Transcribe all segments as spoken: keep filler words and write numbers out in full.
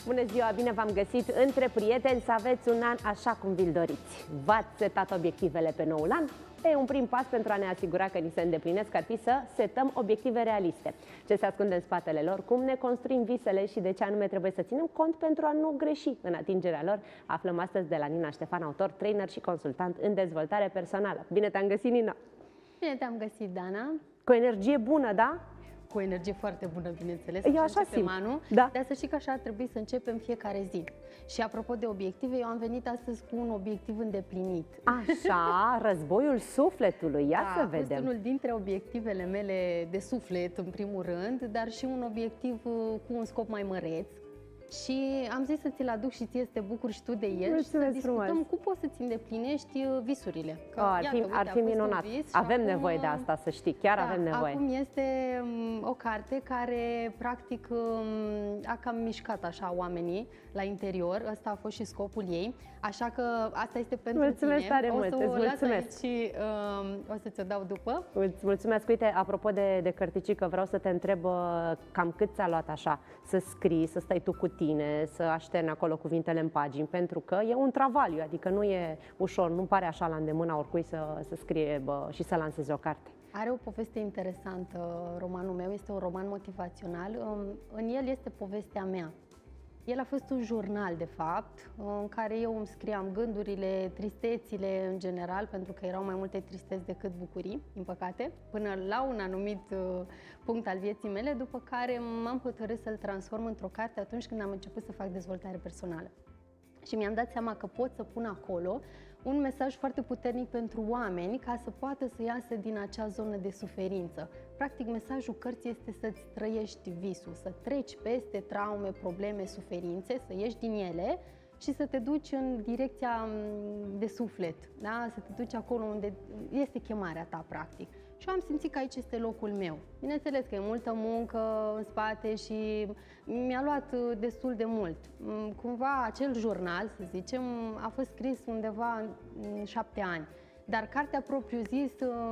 Bună ziua, bine v-am găsit între prieteni să aveți un an așa cum vi-l doriți. V-ați setat obiectivele pe noul an? E un prim pas pentru a ne asigura că ni se îndeplinesc ar fi să setăm obiective realiste. Ce se ascunde în spatele lor, cum ne construim visele și de ce anume trebuie să ținem cont pentru a nu greși în atingerea lor, aflăm astăzi de la Nina Ștefan, autor, trainer și consultant în dezvoltare personală. Bine te-am găsit, Nina! Bine te-am găsit, Dana! Cu energie bună, da? Cu o energie foarte bună, bineînțeles. Eu așa simt. Anul, da. Dar să știi că așa ar trebui să începem fiecare zi. Și apropo de obiective, eu am venit astăzi cu un obiectiv îndeplinit. Așa, războiul sufletului. Ia da, să vedem. A fost unul dintre obiectivele mele de suflet, în primul rând, dar și un obiectiv cu un scop mai măreț. Și am zis să ți-l aduc și ție să te bucuri și tu de el. Mulțumesc, și să discutăm frumos. cum poți să-ți îndeplinești visurile. Că, ar fi, uite, ar fi minunat. Avem acum, nevoie de asta, să știi. Chiar da, avem nevoie. Acum este um, o carte care, practic, um, a cam mișcat așa oamenii la interior. Ăsta a fost și scopul ei. Așa că asta este pentru mulțumesc tine. tare o mult, să îți o mulțumesc. și um, o să-ți o dau după. Îți mulțumesc. Uite, apropo de, de cărticică, vreau să te întreb cam cât ți-a luat așa să scrii, să stai tu cu tine, să așterni acolo cuvintele în pagini, pentru că e un travaliu, adică nu e ușor, nu pare așa la îndemâna oricui să, să scrie bă, și să lanseze o carte. Are o poveste interesantă, romanul meu, este un roman motivațional. În el este povestea mea. El a fost un jurnal, de fapt, în care eu îmi scriam gândurile, tristețile în general, pentru că erau mai multe tristeți decât bucurii, din păcate, până la un anumit punct al vieții mele, după care m-am hotărât să-l transform într-o carte atunci când am început să fac dezvoltare personală. Și mi-am dat seama că pot să pun acolo un mesaj foarte puternic pentru oameni ca să poată să iasă din acea zonă de suferință. Practic, mesajul cărții este să-ți trăiești visul, să treci peste traume, probleme, suferințe, să ieși din ele și să te duci în direcția de suflet, da? Să te duci acolo unde este chemarea ta, practic. Și am simțit că aici este locul meu. Bineînțeles că e multă muncă în spate și mi-a luat destul de mult. Cumva acel jurnal, să zicem, a fost scris undeva în șapte ani. Dar cartea propriu-zis,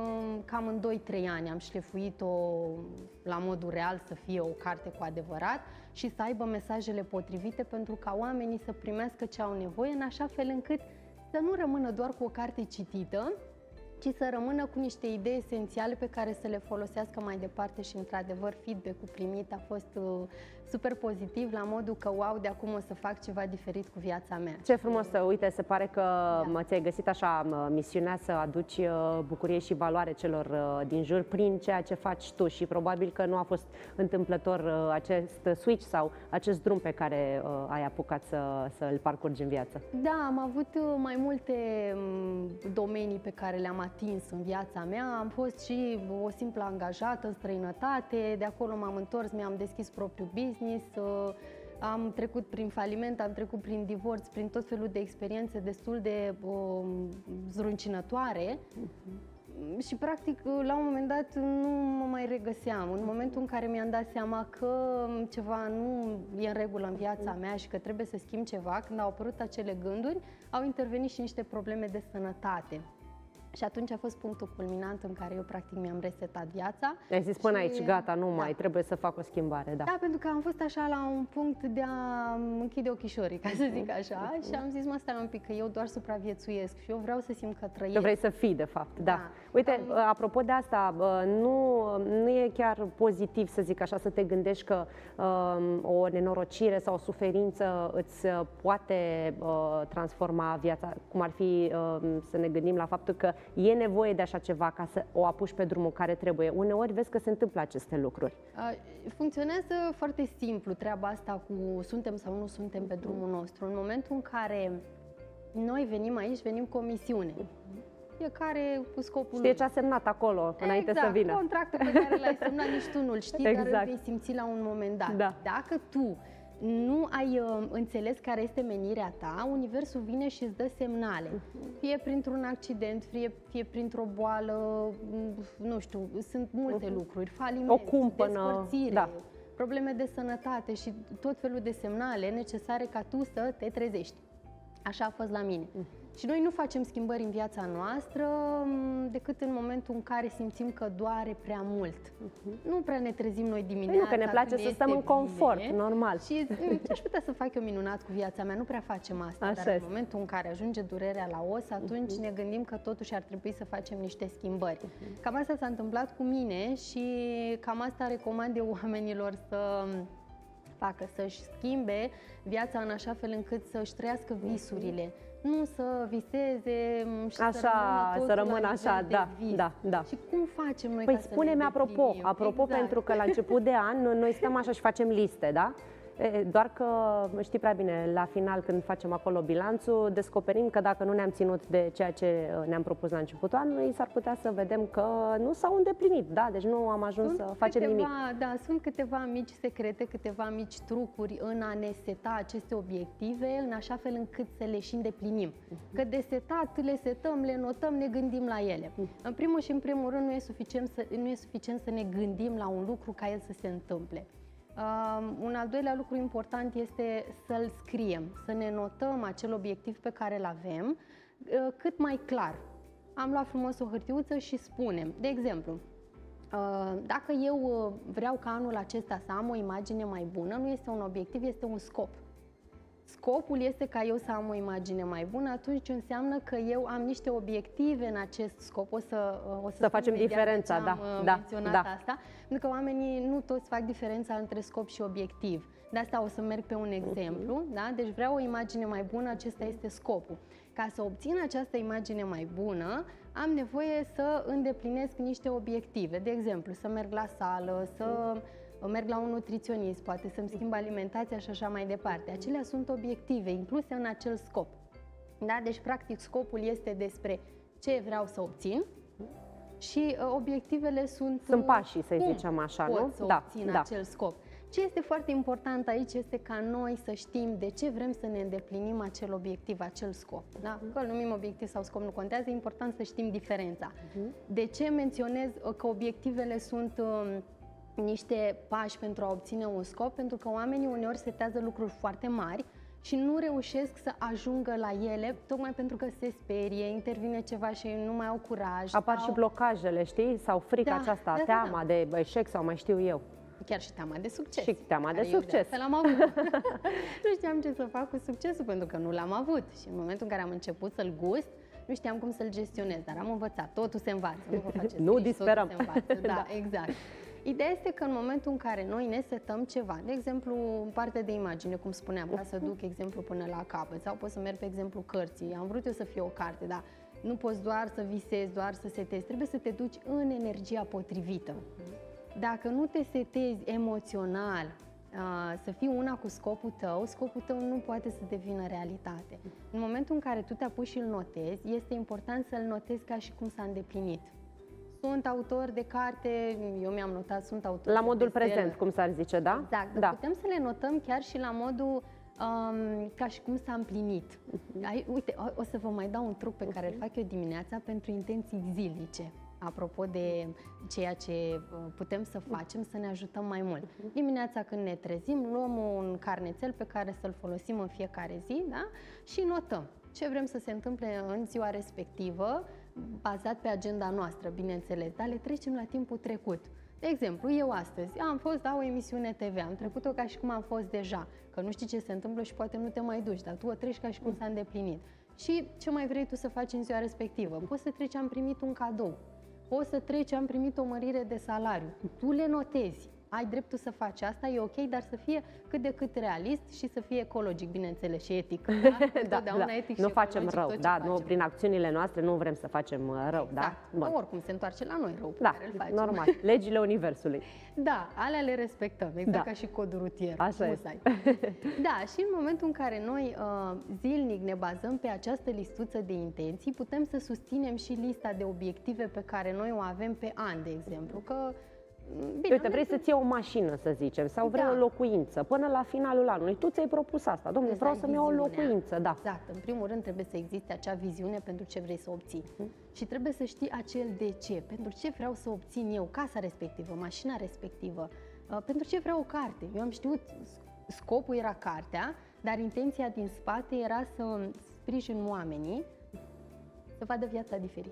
cam în doi trei ani am șlefuit-o la modul real să fie o carte cu adevărat și să aibă mesajele potrivite pentru ca oamenii să primească ce au nevoie, în așa fel încât să nu rămână doar cu o carte citită, ci să rămână cu niște idei esențiale pe care să le folosească mai departe și, într-adevăr, feedback-ul primit a fost uh, super pozitiv, la modul că, wow, de acum o să fac ceva diferit cu viața mea. Ce frumos să, uite, se pare că da. ți-ai găsit așa misiunea să aduci bucurie și valoare celor din jur prin ceea ce faci tu și probabil că nu a fost întâmplător acest switch sau acest drum pe care ai apucat să, să îl parcurgi în viață. Da, am avut mai multe domenii pe care le-am atins în viața mea. Am fost și o simplă angajată în străinătate, de acolo m-am întors, mi-am deschis propriul business, am trecut prin faliment, am trecut prin divorț, prin tot felul de experiențe destul de um, zruncinătoare. Uh-huh. Și, practic, la un moment dat nu mă mai regăseam. În momentul în care mi-am dat seama că ceva nu e în regulă în viața mea și că trebuie să schimb ceva, când au apărut acele gânduri, au intervenit și niște probleme de sănătate. Și atunci a fost punctul culminant în care eu, practic, mi-am resetat viața. Ai zis până și... aici, gata, nu mai, da. trebuie să fac o schimbare, da. Da, pentru că am fost așa la un punct de a închide ochișorii, ca să zic așa, și am zis, mă, stai un pic, că eu doar supraviețuiesc și eu vreau să simt că trăiesc. Că vrei să fii, de fapt, da. da. Uite, am... apropo de asta, nu, nu e chiar pozitiv, să zic așa, să te gândești că um, o nenorocire sau o suferință îți poate uh, transforma viața, cum ar fi uh, să ne gândim la faptul că e nevoie de așa ceva ca să o apuci pe drumul care trebuie. Uneori vezi că se întâmplă aceste lucruri. Funcționează foarte simplu treaba asta cu suntem sau nu suntem pe drumul nostru. În momentul în care noi venim aici, venim cu o misiune. Fiecare cu scopul Știi ce a semnat acolo, exact, înainte să vină. Contractul pe care l-ai semnat, nici tu nu-l știi, exact. Dar îl vei simți la un moment dat. Da. Dacă tu nu ai uh, înțeles care este menirea ta, universul vine și îți dă semnale. Uh-huh. Fie printr-un accident, fie, fie printr-o boală, nu știu, sunt multe uh-huh. lucruri, faliment, o cumpănă, despărțire, da. probleme de sănătate și tot felul de semnale necesare ca tu să te trezești. Așa a fost la mine. Mm. Și noi nu facem schimbări în viața noastră decât în momentul în care simțim că doare prea mult. Uh-huh. Nu prea ne trezim noi dimineața. Păi nu, că ne place să stăm în confort, bine, normal. Și ce aș putea să fac eu minunat cu viața mea? Nu prea facem asta, Așa dar este. în momentul în care ajunge durerea la os, atunci uh-huh. ne gândim că totuși ar trebui să facem niște schimbări. Uh-huh. Cam asta s-a întâmplat cu mine și cam asta recomand eu oamenilor să facă, să-și schimbe viața în așa fel încât să-și trăiască visurile. Nu să viseze și așa, să rămână, să rămână așa, da, da, da. Și cum facem noi păi ca să spune-mi apropo, apropo exact. Pentru că la început de an noi stăm așa și facem liste, da? Doar că știi prea bine, la final când facem acolo bilanțul, descoperim că dacă nu ne-am ținut de ceea ce ne-am propus la începutul anului, s-ar putea să vedem că nu s-au îndeplinit, da? Deci nu am ajuns sunt să facem câteva, nimic. Da, sunt câteva mici secrete, câteva mici trucuri în a ne seta aceste obiective, în așa fel încât să le și îndeplinim. Uh-huh. Că de setat le setăm, le notăm, ne gândim la ele. Uh-huh. În primul și în primul rând nu e suficient să, nu e suficient să ne gândim la un lucru ca el să se întâmple. Uh, un al doilea lucru important este să-l scriem, să ne notăm acel obiectiv pe care îl avem uh, cât mai clar. Am luat frumos o hârtiuță și spunem, de exemplu, uh, dacă eu uh, vreau ca anul acesta să am o imagine mai bună, nu este un obiectiv, este un scop. Scopul este ca eu să am o imagine mai bună, atunci înseamnă că eu am niște obiective în acest scop. O să, o să, să facem diferența, da, am da, menționat da. asta, pentru că oamenii nu toți fac diferența între scop și obiectiv. De asta o să merg pe un exemplu, uh-huh. da? Deci vreau o imagine mai bună, acesta este scopul. Ca să obțin această imagine mai bună, am nevoie să îndeplinesc niște obiective. De exemplu, să merg la sală, să... Uh-huh. merg la un nutriționist, poate să-mi schimb alimentația și așa mai departe. Acelea sunt obiective incluse în acel scop. Da? Deci, practic, scopul este despre ce vreau să obțin și uh, obiectivele sunt... Sunt pașii, să zicem așa, pot nu? să da, obțin da. acel scop. Ce este foarte important aici este ca noi să știm de ce vrem să ne îndeplinim acel obiectiv, acel scop. Da? Că îl numim obiectiv sau scop, nu contează, e important să știm diferența. Uh-huh. De ce menționez că obiectivele sunt... Uh, niște pași pentru a obține un scop, pentru că oamenii uneori setează lucruri foarte mari și nu reușesc să ajungă la ele, tocmai pentru că se sperie, intervine ceva și nu mai au curaj. Apar sau... și blocajele, știi? Sau frica da, aceasta, da, teama da. de eșec sau mai știu eu. Chiar și teama de succes. Și teama de succes. Eu de am avut. Nu știam ce să fac cu succesul, pentru că nu l-am avut. Și în momentul în care am început să-l gust, nu știam cum să-l gestionez, dar am învățat. Totul se învață. Nu vă faceți nu griji, disperăm. Totul se învață. Da, da, exact. Ideea este că în momentul în care noi ne setăm ceva, de exemplu, în partea de imagine, cum spuneam, ca să duc exemplu până la capăt, sau pot să merg pe exemplu cărții, am vrut eu să fie o carte, dar nu poți doar să visezi, doar să setezi, trebuie să te duci în energia potrivită. Dacă nu te setezi emoțional, să fii una cu scopul tău, scopul tău nu poate să devină realitate. În momentul în care tu te apuci și îl notezi, este important să-l notezi ca și cum s-a îndeplinit. Sunt autor de carte, eu mi-am notat, sunt autor la modul de prezent, cum s-ar zice, da? Exact, da. Putem să le notăm chiar și la modul um, ca și cum s-a împlinit. Uh-huh. Ai, uite, o, o să vă mai dau un truc pe care uh-huh. îl fac eu dimineața pentru intenții zilnice. Apropo de ceea ce putem să facem, să ne ajutăm mai mult. Uh-huh. Dimineața când ne trezim, luăm un carnețel pe care să-l folosim în fiecare zi, da? Și notăm ce vrem să se întâmple în ziua respectivă, bazat pe agenda noastră, bineînțeles, dar le trecem la timpul trecut. De exemplu, eu astăzi am fost la o emisiune T V, am trecut-o ca și cum am fost deja, că nu știi ce se întâmplă și poate nu te mai duci, dar tu o treci ca și cum s-a îndeplinit. Și ce mai vrei tu să faci în ziua respectivă? Poți să treci, am primit un cadou, poți să treci, am primit o mărire de salariu, tu le notezi. Ai dreptul să faci asta, e ok, dar să fie cât de cât realist și să fie ecologic, bineînțeles, și etic. Da? da, da. Etic nu și facem rău, da, facem. Nu, prin acțiunile noastre nu vrem să facem rău, exact. da? Bun. Oricum se întoarce la noi rău, da, care îl facem. Normal, legile universului. Da, alea le respectăm, exact da. ca și codul rutier. Așa e. Da, și în momentul în care noi uh, zilnic ne bazăm pe această listuță de intenții, putem să susținem și lista de obiective pe care noi o avem pe an, de exemplu, că Bine, Uite, vrei să-ți iei o mașină, să zicem, sau vrei da. o locuință, până la finalul anului. Tu ți-ai propus asta. Dom'le, vreau să-mi iau o locuință, da. Exact. În primul rând trebuie să existe acea viziune pentru ce vrei să obții. Hmm. Și trebuie să știi acel de ce. Pentru ce vreau să obțin eu casa respectivă, mașina respectivă. Uh, pentru ce vreau o carte. Eu am știut, scopul era cartea, dar intenția din spate era să sprijin oamenii să vadă viața diferit.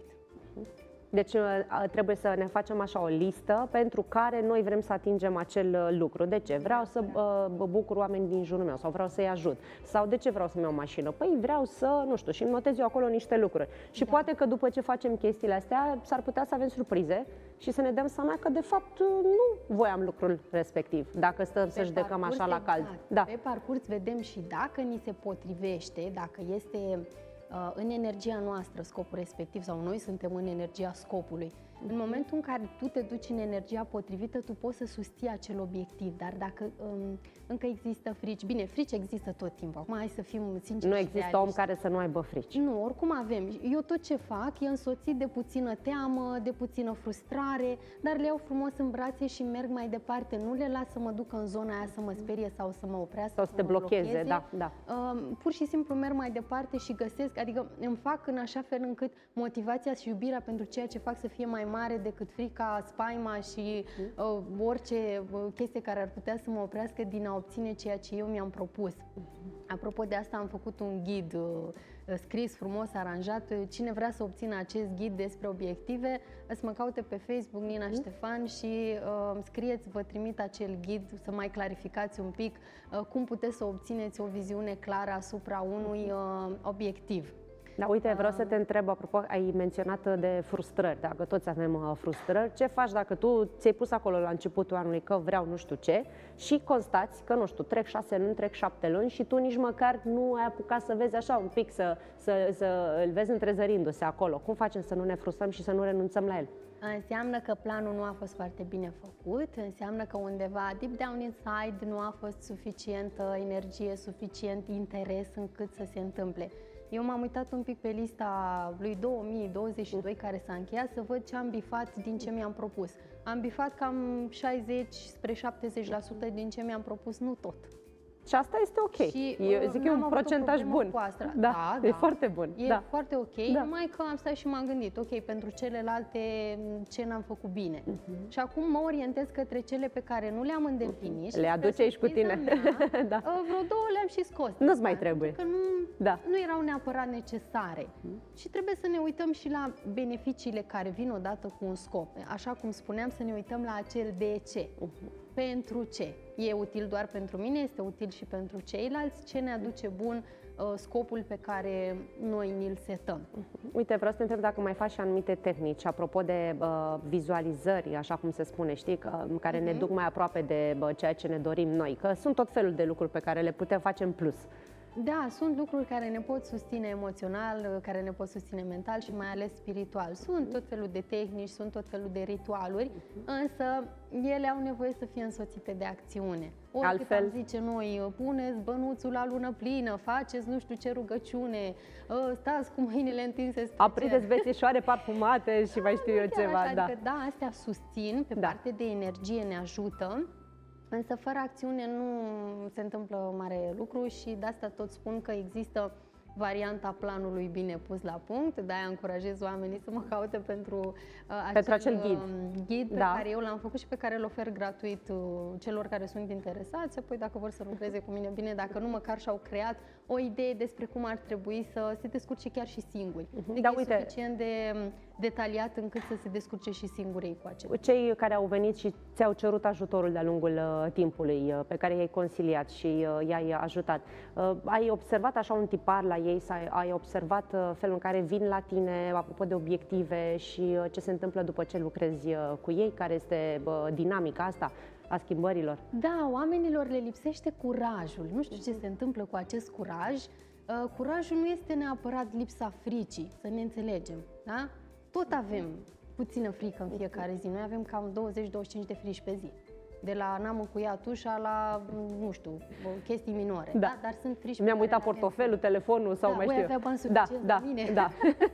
Deci trebuie să ne facem așa o listă pentru care noi vrem să atingem acel lucru. De ce? Vreau să uh, bucur oamenii din jurul meu sau vreau să-i ajut. Sau de ce vreau să-mi iau o mașină? Păi vreau să, nu știu, și notez eu acolo niște lucruri. Și da. poate că după ce facem chestiile astea, s-ar putea să avem surprize și să ne dăm seama că de fapt nu voiam lucrul respectiv, dacă stăm să judecăm așa la cald. Exact. Da. Pe parcurs vedem și dacă ni se potrivește, dacă este în energia noastră scopul respectiv sau noi suntem în energia scopului. În momentul în care tu te duci în energia potrivită, tu poți să susții acel obiectiv, dar dacă um, încă există frici, bine, frici există tot timpul, acum hai să fim sinceri. Nu există realiști. Om care să nu aibă frici. Nu, oricum avem. Eu tot ce fac e însoțit de puțină teamă, de puțină frustrare, dar le iau frumos în brațe și merg mai departe. Nu le las să mă duc în zona aia să mă sperie sau să mă oprească. Sau să te blocheze, da, da. Uh, pur și simplu merg mai departe și găsesc, adică îmi fac în așa fel încât motivația și iubirea pentru ceea ce fac să fie mai mare decât frica, spaima și uh, orice uh, chestie care ar putea să mă oprească din a obține ceea ce eu mi-am propus. Apropo de asta, am făcut un ghid uh, scris, frumos, aranjat. Cine vrea să obțină acest ghid despre obiective, să mă caute pe Facebook, Nina mm. Ștefan, și uh, scrieți, vă trimit acel ghid să mai clarificați un pic uh, cum puteți să obțineți o viziune clară asupra unui uh, obiectiv. Da, uite, vreau să te întreb, apropo, ai menționat de frustrări, dacă toți avem uh, frustrări, ce faci dacă tu ți-ai pus acolo la începutul anului că vreau nu știu ce și constați că, nu știu, trec șase luni, trec șapte luni și tu nici măcar nu ai apucat să vezi așa un pic, să, să, să îl vezi întrezărindu-se acolo. Cum facem să nu ne frustrăm și să nu renunțăm la el? Înseamnă că planul nu a fost foarte bine făcut, înseamnă că undeva deep down inside nu a fost suficientă energie, suficient interes încât să se întâmple. Eu m-am uitat un pic pe lista lui două mii douăzeci și doi care s-a încheiat să văd ce am bifat din ce mi-am propus. Am bifat cam șaizeci spre șaptezeci la sută din ce mi-am propus, nu tot. Și asta este ok. Și, eu zic că e un procentaj bun. Cu asta. Da, da, e da. foarte bun. E da. foarte ok, da. Numai că am stat și m-am gândit, ok, pentru celelalte ce n-am făcut bine. Uh-huh. Și acum mă orientez către cele pe care nu le-am îndeplinit. Le aduci aici cu tine. Mea, da. Vreo două le-am și scos. Nu-ți mai trebuie. Că nu, da. nu erau neapărat necesare. Uh-huh. Și trebuie să ne uităm și la beneficiile care vin odată cu un scop. Așa cum spuneam, să ne uităm la acel de ce. Uh-huh. Pentru ce? E util doar pentru mine, este util și pentru ceilalți, ce ne aduce bun uh, scopul pe care noi ni-l setăm. Uite, vreau să te întreb dacă mai faci anumite tehnici, apropo de uh, vizualizări, așa cum se spune, știi, că, care uh-huh. ne duc mai aproape de uh, ceea ce ne dorim noi, că sunt tot felul de lucruri pe care le putem face în plus. Da, sunt lucruri care ne pot susține emoțional, care ne pot susține mental și mai ales spiritual. Sunt tot felul de tehnici, sunt tot felul de ritualuri, însă ele au nevoie să fie însoțite de acțiune. Oricât Altfel... am zice noi, puneți bănuțul la lună plină, faceți nu știu ce rugăciune, stați cu mâinile întinse spre aprindeți bețișoare parfumate și mai știu eu ceva. Așa, da. Adică, da, astea susțin, pe da. parte de energie ne ajută. Însă fără acțiune nu se întâmplă mare lucru și de asta tot spun că există varianta planului bine pus la punct, de-aia încurajez oamenii să mă caute pentru, uh, acel, pentru acel ghid, ghid pe da. care eu l-am făcut și pe care îl ofer gratuit uh, celor care sunt interesați, apoi dacă vor să lucreze cu mine bine, dacă nu, măcar și-au creat o idee despre cum ar trebui să se descurce chiar și singuri. Uh-huh. Da, e uite, suficient de detaliat încât să se descurce și singuri cu acest. Cei care au venit și ți-au cerut ajutorul de-a lungul uh, timpului, uh, pe care i-ai consiliat și uh, i-ai ajutat, uh, ai observat așa un tipar la ei, sau ai observat uh, felul în care vin la tine, apropo de obiective și uh, ce se întâmplă după ce lucrezi uh, cu ei, care este uh, dinamica asta a schimbărilor? Da, oamenilor le lipsește curajul. Nu știu ce se întâmplă cu acest curaj. Uh, curajul nu este neapărat lipsa fricii, să ne înțelegem, da? Tot avem puțină frică în fiecare zi. Noi avem cam douăzeci douăzeci și cinci de frici pe zi. De la n-am încuiat ușa la, nu știu, chestii minore. Da. Da? Dar sunt frici. Mi-am uitat portofelul, telefonul sau da, mai știu. avea bani da, suficient da, la mine. Da.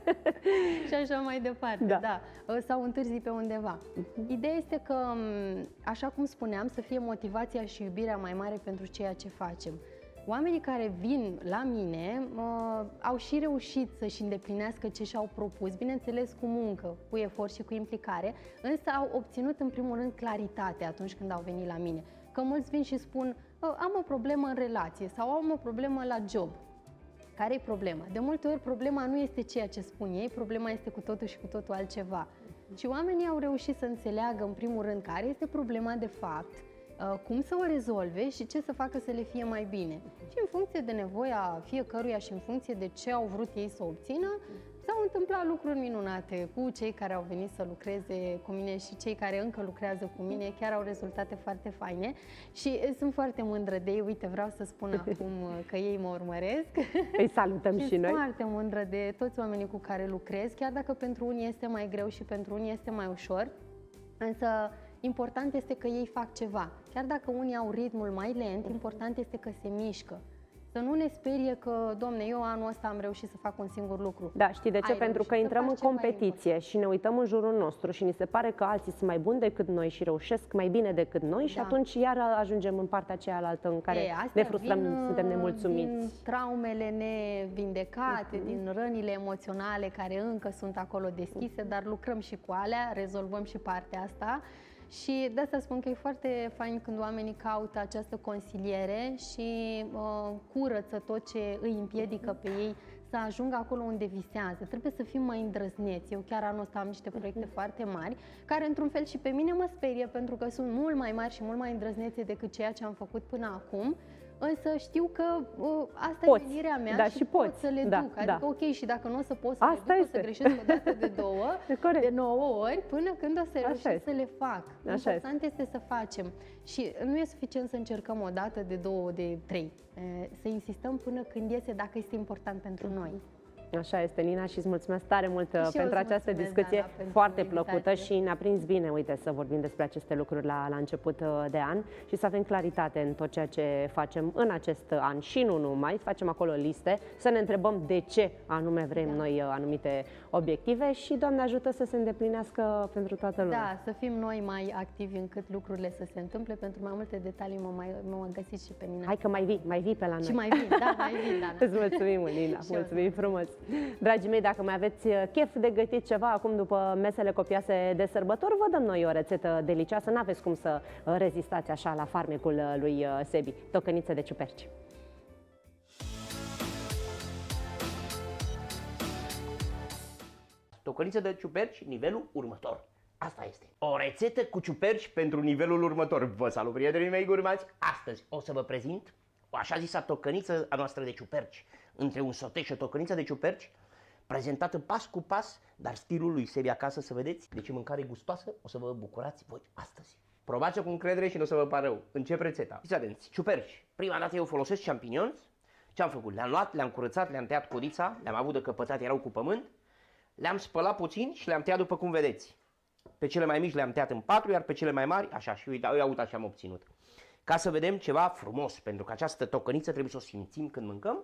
Și așa mai departe. Da. Da. Sau întârzi pe undeva. Uh-huh. Ideea este că, așa cum spuneam, să fie motivația și iubirea mai mare pentru ceea ce facem. Oamenii care vin la mine uh, au și reușit să-și îndeplinească ce și-au propus, bineînțeles cu muncă, cu efort și cu implicare, însă au obținut în primul rând claritate atunci când au venit la mine. Că mulți vin și spun, am o problemă în relație sau am o problemă la job. Care e problema? De multe ori problema nu este ceea ce spun ei, problema este cu totul și cu totul altceva. Și oamenii au reușit să înțeleagă în primul rând care este problema de fapt, cum să o rezolve și ce să facă să le fie mai bine. Și în funcție de nevoia fiecăruia și în funcție de ce au vrut ei să obțină, s-au întâmplat lucruri minunate cu cei care au venit să lucreze cu mine și cei care încă lucrează cu mine, chiar au rezultate foarte faine și sunt foarte mândră de ei. Uite, vreau să spun acum că ei mă urmăresc. Îi salutăm și, și noi. Sunt foarte mândră de toți oamenii cu care lucrez, chiar dacă pentru unii este mai greu și pentru unii este mai ușor, însă important este că ei fac ceva. Chiar dacă unii au ritmul mai lent, important este că se mișcă. Să nu ne sperie că, domne, eu anul ăsta am reușit să fac un singur lucru. Da, știi de ce? Ai Pentru că intrăm în competiție și ne uităm în jurul nostru și ni se pare că alții sunt mai buni decât noi și reușesc mai bine decât noi, da. Și atunci iar ajungem în partea cealaltă în care e, ne frustrăm, vin, suntem nemulțumiți. Din traumele nevindecate, uh-huh. din rănile emoționale care încă sunt acolo deschise, dar lucrăm și cu alea, rezolvăm și partea asta. Și de asta spun că e foarte fain când oamenii caută această consiliere și uh, curăță tot ce îi împiedică pe ei să ajungă acolo unde visează. Trebuie să fim mai îndrăzneți. Eu chiar anul ăsta am niște proiecte foarte mari, care într-un fel și pe mine mă sperie, pentru că sunt mult mai mari și mult mai îndrăznețe decât ceea ce am făcut până acum. Însă știu că uh, asta poți, e menirea mea da, și, și pot poți să le da, duc. Adică da. ok, și dacă nu o să pot să asta le duc, este. o să greșesc o dată de două, de nouă ori, până când o să reușesc să le fac. Așa Important este. este să facem. Și nu e suficient să încercăm o dată, de două, de trei. Să insistăm până când iese, dacă este important pentru noi. Așa este, Nina, și îți mulțumesc tare mult și pentru această discuție Dana, foarte plăcută și ne-a prins bine, uite, să vorbim despre aceste lucruri la, la început de an și să avem claritate în tot ceea ce facem în acest an și nu numai, să facem acolo liste, să ne întrebăm de ce anume vrem da. noi anumite obiective și Doamne ajută să se îndeplinească pentru toată lumea. Da, să fim noi mai activi încât lucrurile să se întâmple. Pentru mai multe detalii mă, mai, mă găsiți și pe Nina. Hai că mai vii, mai vii pe la noi. Și mai vin, da, mai vin, Dana. Îți mulțumim, Nina, mulțumim frumos. Dragii mei, dacă mai aveți chef de gătit ceva acum după mesele copioase de sărbători, vă dăm noi o rețetă delicioasă. N-aveți cum să rezistați așa la farmecul lui Sebi. Tocăniță de ciuperci. Tocăniță de ciuperci, nivelul următor. Asta este. O rețetă cu ciuperci pentru nivelul următor. Vă salut, prietenii mei gurmați! Astăzi o să vă prezint o așa zisă tocăniță a noastră de ciuperci. Între un sote și o tocăniță de ciuperci, prezentată pas cu pas, dar stilul lui Sebi acasă, să vedeți de ce mâncare gustoasă o să vă bucurați voi astăzi. Probați-o cu încredere și nu o să vă pară rău. Încep rețeta. Fiți atenți. Ciuperci. Prima dată eu folosesc champignons. Ce am făcut? Le-am luat, le-am curățat, le-am tăiat codița, le-am avut de căpățat, erau cu pământ, le-am spălat puțin și le-am tăiat după cum vedeți. Pe cele mai mici le-am tăiat în patru, iar pe cele mai mari, așa, și uite, uite așa am obținut. Ca să vedem ceva frumos, pentru că această tocăniță trebuie să o simțim când mâncăm.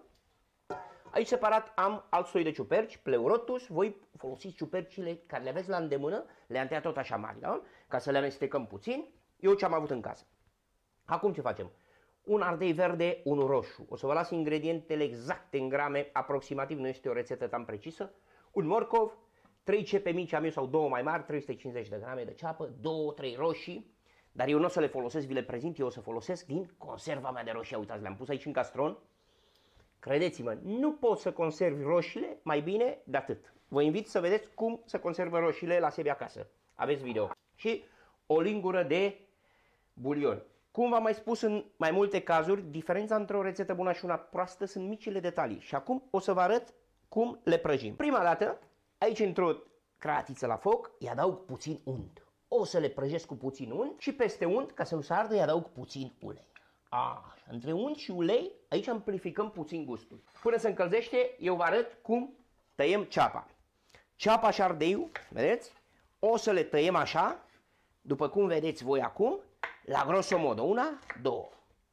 Aici separat am alt soi de ciuperci, pleurotus, voi folosiți ciupercile care le aveți la îndemână, le-am tăiat tot așa mari, da? Ca să le amestecăm puțin, eu ce am avut în casă. Acum ce facem? Un ardei verde, un roșu. O să vă las ingredientele exacte în grame, aproximativ, nu este o rețetă tan precisă. Un morcov, trei cepe mici am eu sau două mai mari, trei sute cincizeci de grame de ceapă, două, trei roșii, dar eu nu o să le folosesc, vi le prezint, eu o să folosesc din conserva mea de roșii. Uitați, le-am pus aici în castron. Credeți-mă, nu pot să conservi roșiile mai bine de atât. Vă invit să vedeți cum se conservă roșiile la Sebi acasă. Aveți video. Și o lingură de bulion. Cum v-am mai spus în mai multe cazuri, diferența între o rețetă bună și una proastă sunt micile detalii. Și acum o să vă arăt cum le prăjim. Prima dată, aici într-o cratiță la foc, îi adaug puțin unt. O să le prăjesc cu puțin unt și peste unt, ca să nu se ardă, îi adaug puțin ulei. A, între unt și ulei, aici amplificăm puțin gustul. Până se încălzește, eu vă arăt cum tăiem ceapa. Ceapa și ardeiul, vedeți? O să le tăiem așa, după cum vedeți voi acum, la grosomodo. Una, două,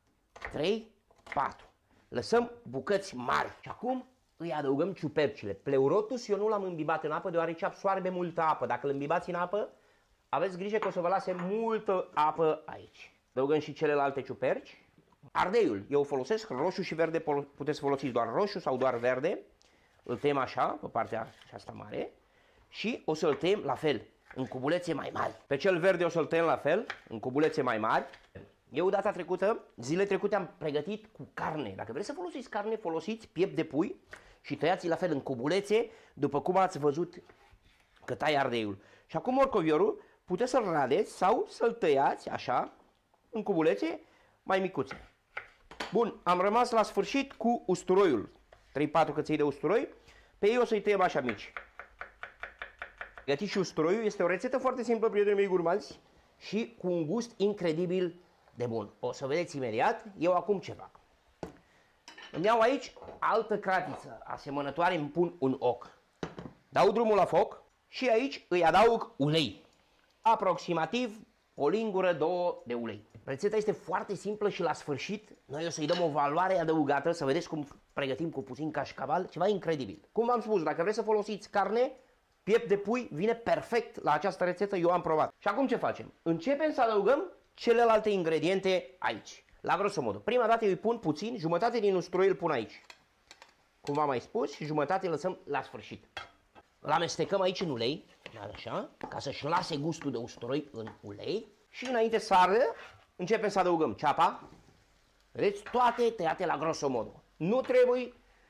trei, patru. Lăsăm bucăți mari. Și acum îi adăugăm ciupercile. Pleurotus eu nu l-am îmbibat în apă, deoarece absoarbe multă apă. Dacă îl îmbibați în apă, aveți grijă că o să vă lase multă apă aici. Adăugăm și celelalte ciuperci. Ardeiul, eu folosesc roșu și verde, puteți folosi doar roșu sau doar verde. Îl tăiem așa, pe partea aceasta mare. Și o să-l tăiem la fel, în cubulețe mai mari. Pe cel verde o să-l tăiem la fel, în cubulețe mai mari. Eu data trecută, zile trecute am pregătit cu carne. Dacă vreți să folosiți carne, folosiți piept de pui și tăiați la fel în cubulețe, după cum ați văzut că tai ardeiul. Și acum morcoviorul puteți să-l radeți sau să-l tăiați așa, în cubulețe mai micuțe. Bun, am rămas la sfârșit cu usturoiul. trei patru căței de usturoi, pe ei o să-i tăiem așa mici. Gătiți și usturoiul, este o rețetă foarte simplă, prietenii mei gurmanzi, și cu un gust incredibil de bun. O să vedeți imediat, eu acum ce fac. Îmi iau aici altă cratiță asemănătoare, îmi pun un oc. Dau drumul la foc și aici îi adaug ulei. Aproximativ o lingură, două de ulei. Rețeta este foarte simplă și la sfârșit noi o să-i dăm o valoare adăugată, să vedeți cum pregătim cu puțin cașcaval, ceva incredibil. Cum v-am spus, dacă vreți să folosiți carne, piept de pui vine perfect la această rețetă, eu am provat. Și acum ce facem? Începem să adăugăm celelalte ingrediente aici. La grosomodo. Prima dată eu îi pun puțin, jumătate din usturoi îl pun aici. Cum v-am mai spus, și jumătate îl lăsăm la sfârșit. Îl amestecăm aici în ulei, așa, ca să-și lase gustul de usturoi în ulei. Și înainte să ardă, începem să adăugăm ceapa. Vedeți, toate tăiate la grosomodo. Nu trebuie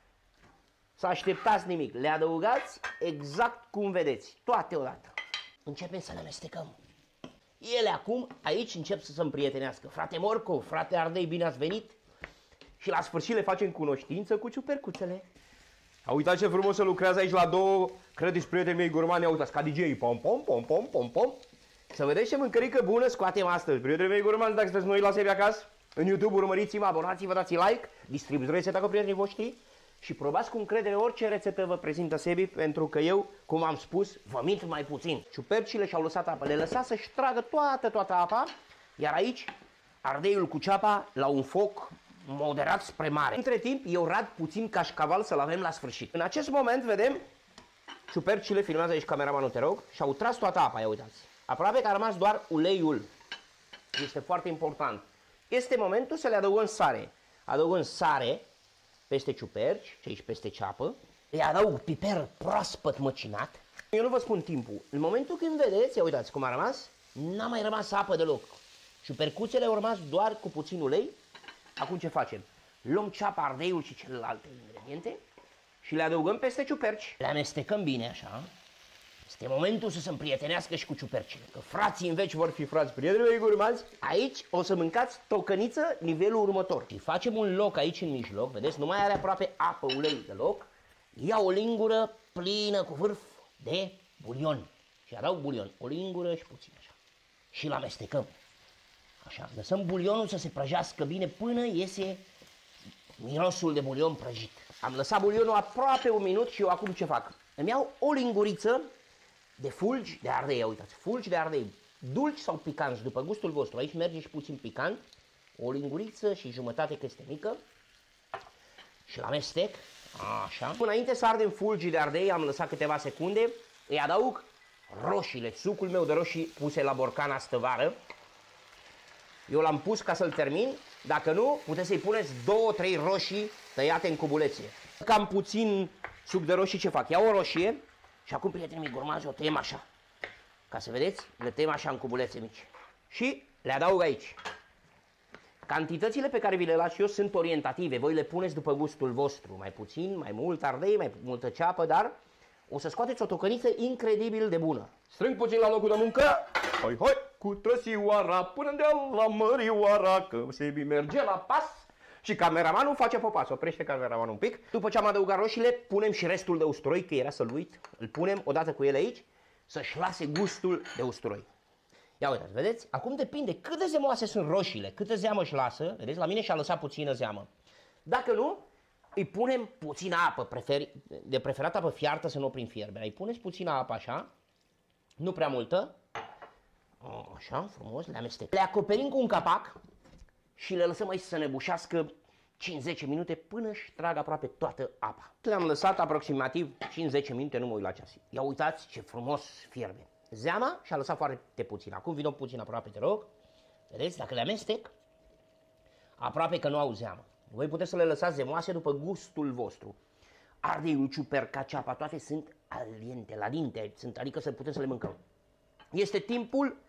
să așteptați nimic. Le adăugați exact cum vedeți, toate odată. Începem să le amestecăm. Ele acum, aici încep să se împrietenească. Frate Morco, frate Ardei, bine ați venit. Și la sfârșit le facem cunoștință cu ciupercuțele. A uitați ce frumos să lucrează aici la două, credeți prietenii mei gurmani, uitați, ca D J, pom, pom, pom, pom, pom, pom. Să vedeți ce mâncărică bună scoatem astăzi. Prietenii mei gurmani, dacă sunteți noi la sebi acasă, în YouTube, urmăriți-mă, abonați-vă, dați like, distribuiți rețeta cu prietenii voștri și probați cu încredere orice rețetă vă prezintă Sebi, pentru că eu, cum am spus, vă mint mai puțin. Ciupercile și-au lăsat apă, le lăsați să-și tragă toată, toată apa, iar aici ardeiul cu ceapa la un foc moderat spre mare. Între timp, eu rad puțin cașcaval să-l avem la sfârșit. În acest moment, vedem, ciupercile, filmează aici cameramanul, te rog, și-au tras toată apa, ia uitați. Aproape că a rămas doar uleiul. Este foarte important. Este momentul să le adăugăm sare. Adăugăm sare peste ciuperci și aici peste ceapă. Îi adaug piper proaspăt măcinat. Eu nu vă spun timpul. În momentul când vedeți, ia uitați cum a rămas, n-a mai rămas apă deloc. Ciupercuțele au rămas doar cu puțin ulei. Acum ce facem? Luăm ceapa, ardeiul și celelalte ingrediente și le adăugăm peste ciuperci. Le amestecăm bine așa. Este momentul să se împrietenească și cu ciupercile. Că frații în veci vor fi frați, prietenii mei gurmanzi. Aici o să mâncați tocăniță nivelul următor. Și facem un loc aici în mijloc, vedeți, nu mai are aproape apă, ulei deloc. Ia o lingură plină cu vârf de bulion. Și adaug bulion, o lingură și puțin așa. Și îl amestecăm. Așa, lăsăm bulionul să se prăjească bine până iese mirosul de bulion prăjit. Am lăsat bulionul aproape un minut și eu acum ce fac? Îmi iau o linguriță de fulgi de ardei, uitați, fulgi de ardei, dulci sau picanți, după gustul vostru. Aici merge și puțin picant, o linguriță și jumătate că este mică și la amestec, așa. Înainte să ardem fulgii de ardei, am lăsat câteva secunde, îi adaug roșiile, sucul meu de roșii puse la borcan astă vară. Eu l-am pus ca să-l termin, dacă nu, puteți să-i puneți două, trei roșii tăiate în cubulețe. Cam puțin suc de roșii, ce fac? Iau o roșie și acum, prietenii mei gurmanzi, o tăiem așa. Ca să vedeți, le tăiem așa în cubulețe mici. Și le adaug aici. Cantitățile pe care vi le las eu sunt orientative, voi le puneți după gustul vostru. Mai puțin, mai mult ardei, mai multă ceapă, dar o să scoateți o tocăniță incredibil de bună. Strâng puțin la locul de muncă. Hoi, hoi, cu trăsioara până de la mărioara, că Sebi merge la pas. Și cameramanul face popas, oprește cameramanul un pic. După ce am adăugat roșiile, punem și restul de usturoi, că era să-l uit. Îl punem odată cu ele aici, să-și lase gustul de usturoi. Ia uitați, vedeți? Acum depinde cât de zemoase sunt roșiile, câtă zeamă își lasă. Vedeți, la mine și-a lăsat puțină zeamă. Dacă nu, îi punem puțină apă, preferi, de preferat apă fiartă, să nu o prin fierbere. Îi puneți puțină apă așa, nu prea multă. Așa, frumos, le amestec. Le acoperim cu un capac și le lăsăm aici să nebușească cinci zece minute până își trag aproape toată apa. Le-am lăsat aproximativ cinci zece minute, nu mă uit la ceas. Ia uitați ce frumos fierbe. Zeama și-a lăsat foarte puțin. Acum vin puțin aproape, te rog. Vedeți, dacă le amestec, aproape că nu au zeamă. Voi puteți să le lăsați zemoase după gustul vostru. Ardeiul, ciuperca, ceapa, toate sunt aliente, la dinte, sunt, adică să putem să le mâncăm. Este timpul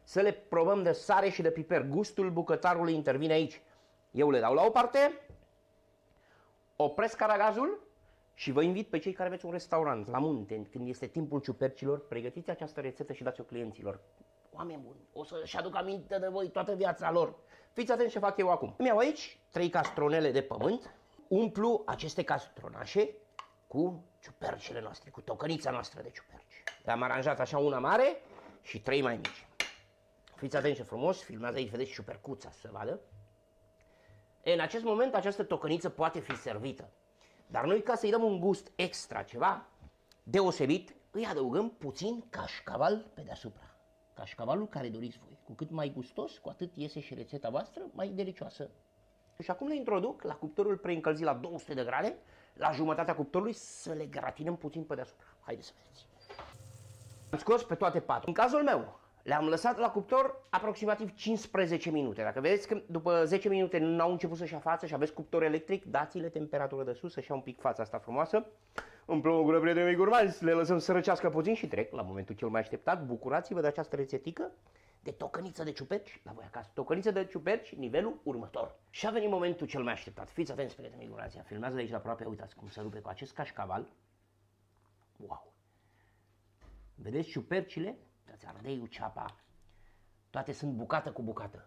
să le probăm de sare și de piper. Gustul bucătarului intervine aici. Eu le dau la o parte, opresc caragazul și vă invit pe cei care aveți un restaurant la munte, când este timpul ciupercilor, pregătiți această rețetă și dați-o clienților. Oameni buni, o să-și aduc aminte de voi toată viața lor. Fiți atenți ce fac eu acum. Îmi iau aici trei castronele de pământ, umplu aceste castronașe cu ciupercile noastre, cu tocănița noastră de ciuperci. Le-am aranjat așa una mare și trei mai mici. Fiți atenți ce frumos, filmează aici, vedeți ciupercuța să se vadă. E, în acest moment această tocăniță poate fi servită. Dar noi, ca să-i dăm un gust extra, ceva deosebit, îi adăugăm puțin cașcaval pe deasupra. Cașcavalul care doriți voi. Cu cât mai gustos, cu atât iese și rețeta voastră mai delicioasă. Și acum le introduc la cuptorul preîncălzit la două sute de grade, la jumătatea cuptorului, să le gratinăm puțin pe deasupra. Haideți să vedeți. Am scos pe toate patru. În cazul meu, le-am lăsat la cuptor aproximativ cincisprezece minute. Dacă vedeți că după zece minute n-au început să-și ia față și aveți cuptor electric, dați-le temperatură de sus, să-și ia un pic fața asta frumoasă. Îmi plouă în gură, prietenii mei gurmanzi, le lăsăm să răcească puțin și trec la momentul cel mai așteptat. Bucurați-vă de această rețetică de tocăniță de ciuperci la voi acasă. Tocăniță de ciuperci, nivelul următor. Și a venit momentul cel mai așteptat. Fiți atenți, prietenii mei gurmanzi, filmează de aici de aproape, uitați cum se rupe cu acest cașcaval. Wow! Vedeți ciupercile? Uitați, ardeiul, ceapa, toate sunt bucată cu bucată.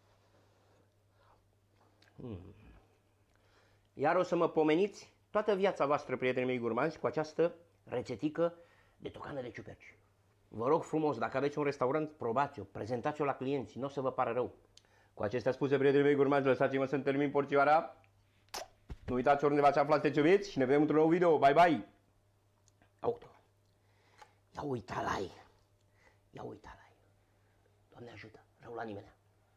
Mm. Iar o să mă pomeniți toată viața voastră, prietenii mei gurmanzi, cu această rețetică de tocană de ciuperci. Vă rog frumos, dacă aveți un restaurant, probați-o, prezentați-o la clienți, nu o să vă pară rău. Cu acestea spuse, prietenii mei gurmanzi, lăsați-mă să-mi termin porțioara. Nu uitați oriunde v-ați aflat, sunteți iubiți și ne vedem într-un nou video. Bye, bye! Auto. Ia uita la ei. Ia uita la ei. Doamne ajută, rău la nimeni.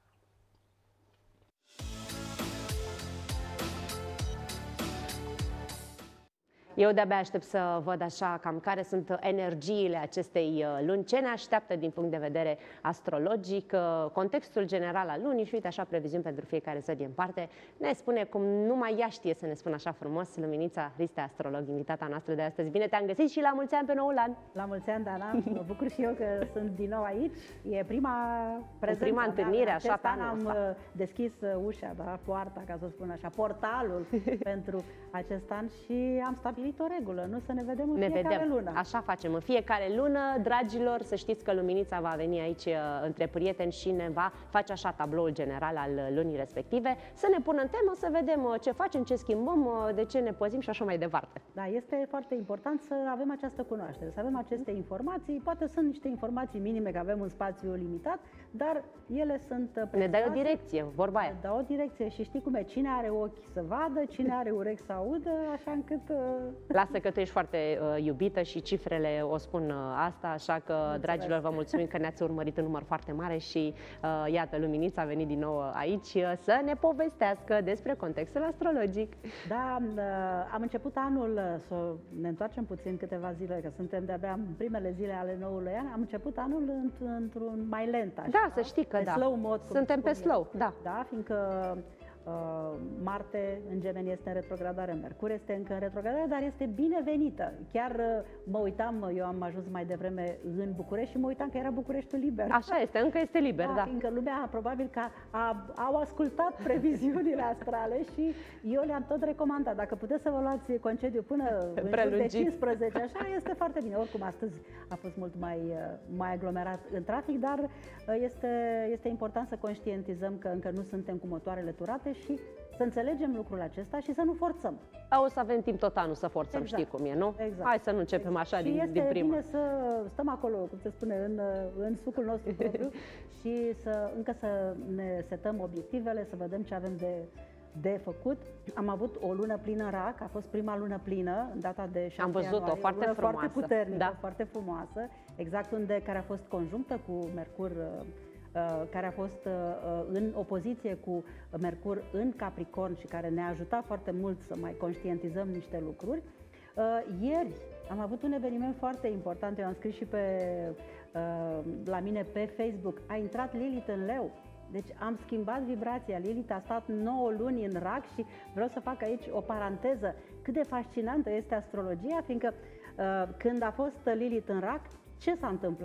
Eu de-abia aștept să văd așa cam care sunt energiile acestei luni, ce ne așteaptă din punct de vedere astrologic, contextul general al lunii și uite așa previziuni pentru fiecare zodie în parte. Ne spune cum numai ea știe să ne spună așa frumos Luminița Hristea, astrolog, invitata noastră de astăzi. Bine te-am găsit și la mulți ani pe noul an! La mulți ani, Dana! Mă bucur și eu că sunt din nou aici. E prima prezență. Prima întâlnire, mea. așa, pe an anul am ăsta. deschis ușa, da, poarta, ca să spun așa, portalul pentru acest an și am stabilit o regulă, nu să ne vedem în ne fiecare vedem. lună. Așa facem în fiecare lună, dragilor, să știți că Luminița va veni aici între prieteni și ne va face așa tabloul general al lunii respective, să ne pună în temă, să vedem ce facem, ce schimbăm, de ce ne păzim și așa mai departe. Da, este foarte important să avem această cunoaștere, să avem aceste informații, poate sunt niște informații minime, că avem un spațiu limitat, dar ele sunt prețioase. Ne dai o direcție, vorba aia. Ne dau o direcție și știi cum e, cine are ochi să vadă, cine are urechi să audă, așa încât... Lasă că tu ești foarte uh, iubită și cifrele o spun uh, asta, așa că, mulțumesc, dragilor, vă mulțumim că ne-ați urmărit în număr foarte mare și uh, iată, Luminița a venit din nou aici uh, să ne povestească despre contextul astrologic. Da, uh, am început anul, uh, să ne întoarcem puțin câteva zile, că suntem de-abia în primele zile ale noului an, am început anul într-un mai lent, așa. Da, să știi că pe da. slow mode. Suntem pe slow, da. Da, fiindcă Uh, Marte în Gemeni este în retrogradare, Mercur este încă în retrogradare, dar este binevenită. Chiar uh, mă uitam, eu am ajuns mai devreme în București și mă uitam că era Bucureștiul liber. Așa este, încă este liber, da. da. Fiindcă lumea probabil că a, au ascultat previziunile astrale și eu le-am tot recomandat. Dacă puteți să vă luați concediu până în jur de cincisprezece, așa, este foarte bine. Oricum, astăzi a fost mult mai, mai aglomerat în trafic, dar este, este important să conștientizăm că încă nu suntem cu motoarele turate și să înțelegem lucrul acesta și să nu forțăm. O să avem timp tot anul să forțăm, exact. Știi cum e, nu? Exact. Hai să nu începem așa din, din prima. Și este bine să stăm acolo, cum se spune, în, în sucul nostru propriu și să, încă să ne setăm obiectivele, să vedem ce avem de, de făcut. Am avut o lună plină în Rac, a fost prima lună plină, în data de șapte Am văzut-o, foarte frumoasă. Foarte puternică, da. foarte frumoasă, exact unde care a fost conjunctă cu Mercur, care a fost în opoziție cu Mercur în Capricorn și care ne-a ajutat foarte mult să mai conștientizăm niște lucruri. Ieri am avut un eveniment foarte important, eu am scris și pe, la mine pe Facebook, a intrat Lilith în Leu. Deci am schimbat vibrația. Lilith a stat nouă luni în Rac și vreau să fac aici o paranteză. Cât de fascinantă este astrologia, fiindcă când a fost Lilith în Rac, ce s-a întâmplat?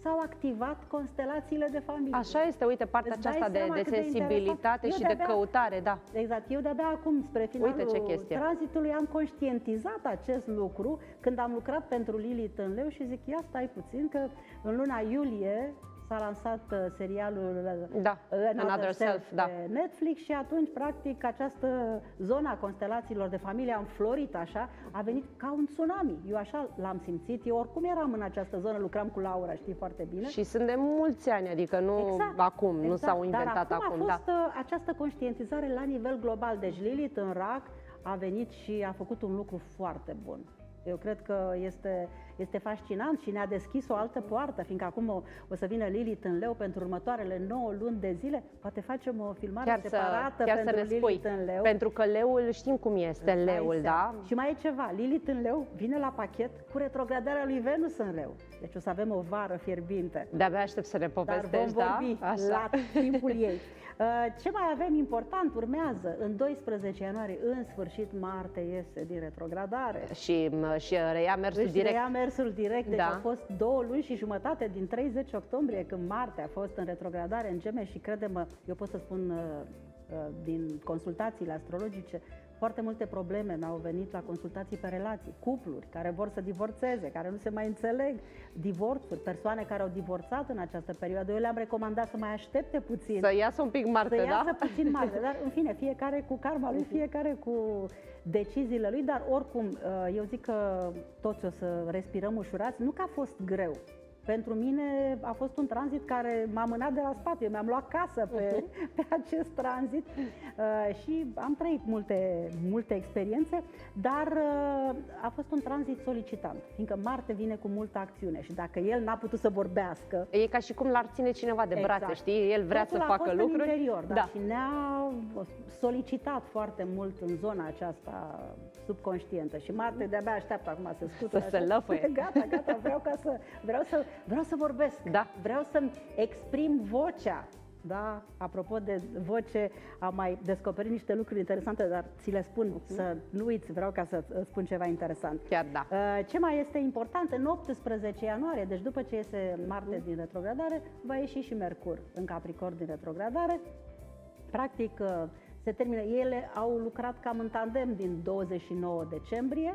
s-au activat constelațiile de familie. Așa este, uite, partea Îți aceasta dai de, seama de cât de sensibilitate interesant. și Eu de de-abia- căutare, da. Exact. Eu de-abia acum, spre finalul Uite ce chestie. tranzitului, am conștientizat acest lucru când am lucrat pentru Lilith în leu și zic, ia stai puțin, că în luna iulie s-a lansat uh, serialul uh, Da, Another, Another Self, Self, da. pe Netflix și atunci, practic, această zona a constelațiilor de familie a înflorit așa, a venit ca un tsunami. Eu așa l-am simțit, eu oricum eram în această zonă, lucram cu Laura, știi foarte bine. Și sunt de mulți ani, adică nu acum, nu exact. s-au inventat Dar acum, a da. fost uh, această conștientizare la nivel global. Deci Lilith în rac a venit și a făcut un lucru foarte bun. Eu cred că este, este fascinant și ne-a deschis o altă poartă, fiindcă acum o, o să vină Lilith în leu pentru următoarele nouă luni de zile. Poate facem o filmare Chiar să, separată chiar pentru să ne Lilith spui, în leu. pentru că leul, știm cum este Îți dai leul, seama. da? Și mai e ceva, Lilith în leu vine la pachet cu retrogradarea lui Venus în leu. Deci o să avem o vară fierbinte. De-abia aștept să ne Dar vom povestești, vorbi da? Așa. la timpul ei. Uh, Ce mai avem important urmează? În doisprezece ianuarie, în sfârșit, Marte iese din retrogradare. Și, mă, și reia mersul Își direct. reia mersul direct, deci Da. au fost două luni și jumătate din treizeci octombrie, când Marte a fost în retrogradare în Geme și crede-mă, eu pot să spun uh, uh, din consultațiile astrologice, foarte multe probleme mi-au venit la consultații pe relații, cupluri care vor să divorțeze, care nu se mai înțeleg, divorțuri, persoane care au divorțat în această perioadă. Eu le-am recomandat să mai aștepte puțin. Să iasă un pic Marte, Să da? iasă puțin Marte, dar în fine, fiecare cu karma lui, fiecare cu deciziile lui, dar oricum, eu zic că toți o să respirăm ușurați, nu că a fost greu. Pentru mine a fost un tranzit care m-a mânat de la spate, eu mi-am luat casă pe, pe acest tranzit uh, și am trăit multe, multe experiențe, dar uh, a fost un tranzit solicitant, fiindcă Marte vine cu multă acțiune și dacă el n-a putut să vorbească, E ca și cum l-ar ține cineva de brațe, Exact. știi? El vrea totul să a facă fost lucruri. în interior, da, da. și ne-a solicitat foarte mult în zona aceasta subconștientă și Marte de-abia așteaptă acum să scuture. Să se așa. lăfăie. Gata, gata, vreau, ca să, vreau, să, vreau să vorbesc, Da. vreau să-mi exprim vocea. Da? Apropo de voce, am mai descoperit niște lucruri interesante, dar ți le spun, să nu uiți, vreau ca să spun ceva interesant. Chiar da. Uh, Ce mai este important, în optsprezece ianuarie, deci după ce iese Marte din retrogradare, va ieși și Mercur în Capricorn din retrogradare. Practic, uh, se termină. Ele au lucrat cam în tandem din douăzeci și nouă decembrie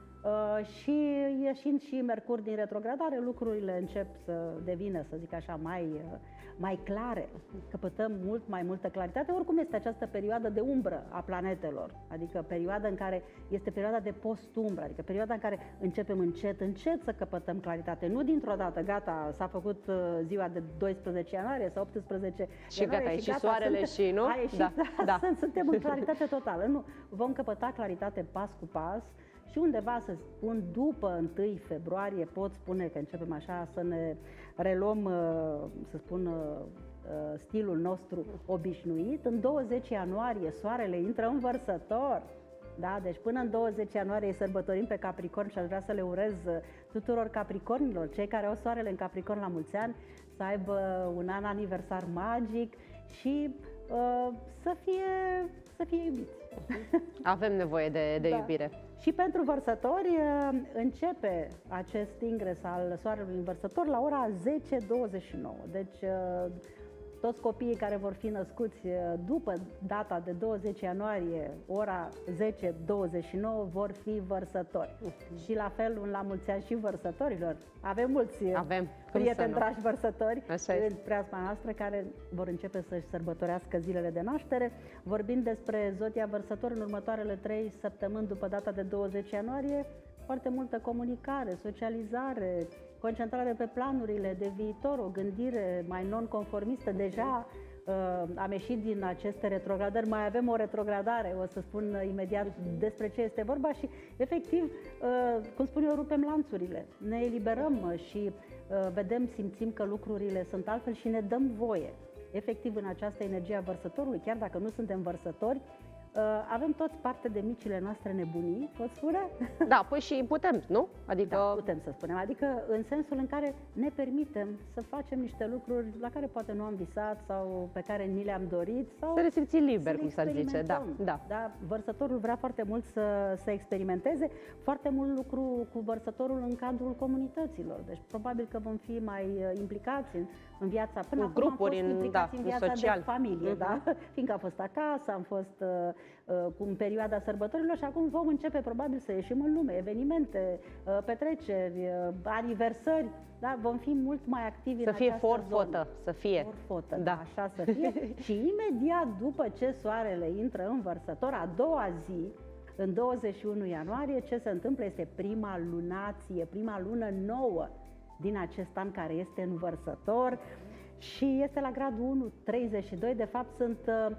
uh, și ieșind și Mercur din retrogradare, lucrurile încep să devină, să zic așa, mai, uh, mai clare. Căpătăm mult mai multă claritate. Oricum este această perioadă de umbră a planetelor, adică perioada în care este perioada de post-umbră, adică perioada în care începem încet, încet să căpătăm claritate. Nu dintr-o dată, gata, s-a făcut uh, ziua de doisprezece ianuarie sau optsprezece Și ianuarie gata, a ieșit soarele suntem- și, nu? A ieșit, Da, da, da. Sunt, suntem în claritate totală. Nu, vom căpăta claritate pas cu pas și undeva, să spun, după întâi februarie, pot spune că începem așa să ne reluăm, uh, să spun, uh, uh, stilul nostru obișnuit. În douăzeci ianuarie soarele intră în Vărsător. Da? Deci până în douăzeci ianuarie îi sărbătorim pe Capricorn și aș vrea să le urez uh, tuturor Capricornilor, cei care au soarele în Capricorn la mulți ani, să aibă un an aniversar magic și uh, să fie, să fie iubiți. Avem nevoie de, de Da. iubire. Și pentru vărsători uh, începe acest ingres al soarelui în Vărsător la ora zece douăzeci și nouă. Deci uh, toți copiii care vor fi născuți uh, după data de douăzeci ianuarie, ora zece douăzeci și nouă, vor fi vărsători. Și la fel un la mulți ani și vărsătorilor. Avem mulți uh, Avem, cum să prieteni nu. dragi vărsători Așa în este. preajma noastră care vor începe să-și sărbătorească zilele de naștere. Vorbind despre zodia Vărsător în următoarele trei săptămâni după data de douăzeci ianuarie, foarte multă comunicare, socializare, concentrare pe planurile de viitor, o gândire mai non-conformistă. Deja uh, am ieșit din aceste retrogradări, mai avem o retrogradare, o să spun imediat despre ce este vorba și, efectiv, uh, cum spun eu, rupem lanțurile, ne eliberăm uh, și uh, vedem, simțim că lucrurile sunt altfel și ne dăm voie. Efectiv, în această energie a vărsătorului, chiar dacă nu suntem vărsători, avem toți parte de micile noastre nebunii, pot spune? Da, păi și putem, nu? Adică... Da, putem să spunem. Adică în sensul în care ne permitem să facem niște lucruri la care poate nu am visat sau pe care ni le-am dorit. Sau să le simți liber, cum s-ar zice. Da, da. Da, vărsătorul vrea foarte mult să, să experimenteze, foarte mult lucru cu vărsătorul în cadrul comunităților. Deci probabil că vom fi mai implicați în, în viața, până acum grupuri, am fost implicați da, în viața social. de familie, uh-huh. da? Fiindcă am fost acasă, am fost uh, uh, în perioada sărbătorilor și acum vom începe probabil să ieșim în lume, evenimente, uh, petreceri, uh, aniversări, da? Vom fi mult mai activi să în fie această forfotă, zonă. să fie. Forfotă, da. da, așa să fie. Și imediat după ce soarele intră în vărsător, a doua zi, în douăzeci și unu ianuarie, ce se întâmplă este prima lunație, prima lună nouă din acest an care este în vărsător și este la gradul unu, treizeci și doi, de fapt sunt uh,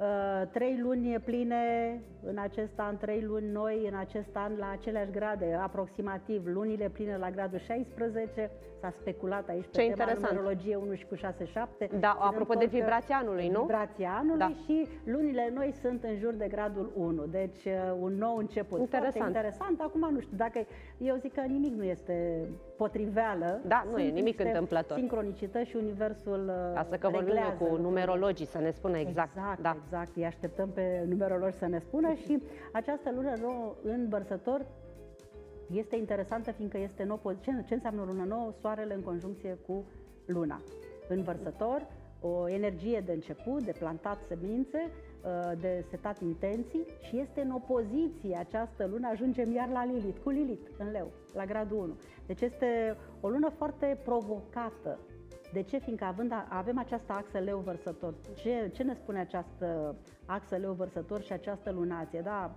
trei luni pline în acest an, trei luni noi în acest an la aceleași grade, aproximativ, lunile pline la gradul șaisprezece, s-a speculat aici pe ce tema numerologie unu și cu șase șapte. Da, apropo de vibrația anului, nu? Vibrația anului, da. Și lunile noi sunt în jur de gradul unu, deci un nou început. Interesant. Foarte interesant. Acum nu știu, dacă eu zic că nimic nu este potriveală. Da, nu sunt e nimic întâmplător. Sincronicități și universul Asta că vorbim cu numerologii să ne spună exact. Exact, da. exact. Îi așteptăm pe numerologi să ne spună și această lună nouă în Vărsător este interesantă fiindcă este nou. Ce, ce înseamnă lună nouă? Soarele în conjuncție cu luna. În Vărsător, o energie de început, de plantat semințe, de setat intenții și este în opoziție această lună, ajungem iar la Lilith, cu Lilith în Leu, la gradul unu. Deci este o lună foarte provocată. De ce? Fiindcă având, avem această axă Leu-Vărsător. Ce, ce ne spune această axă Leu-Vărsător și această lunație? Da?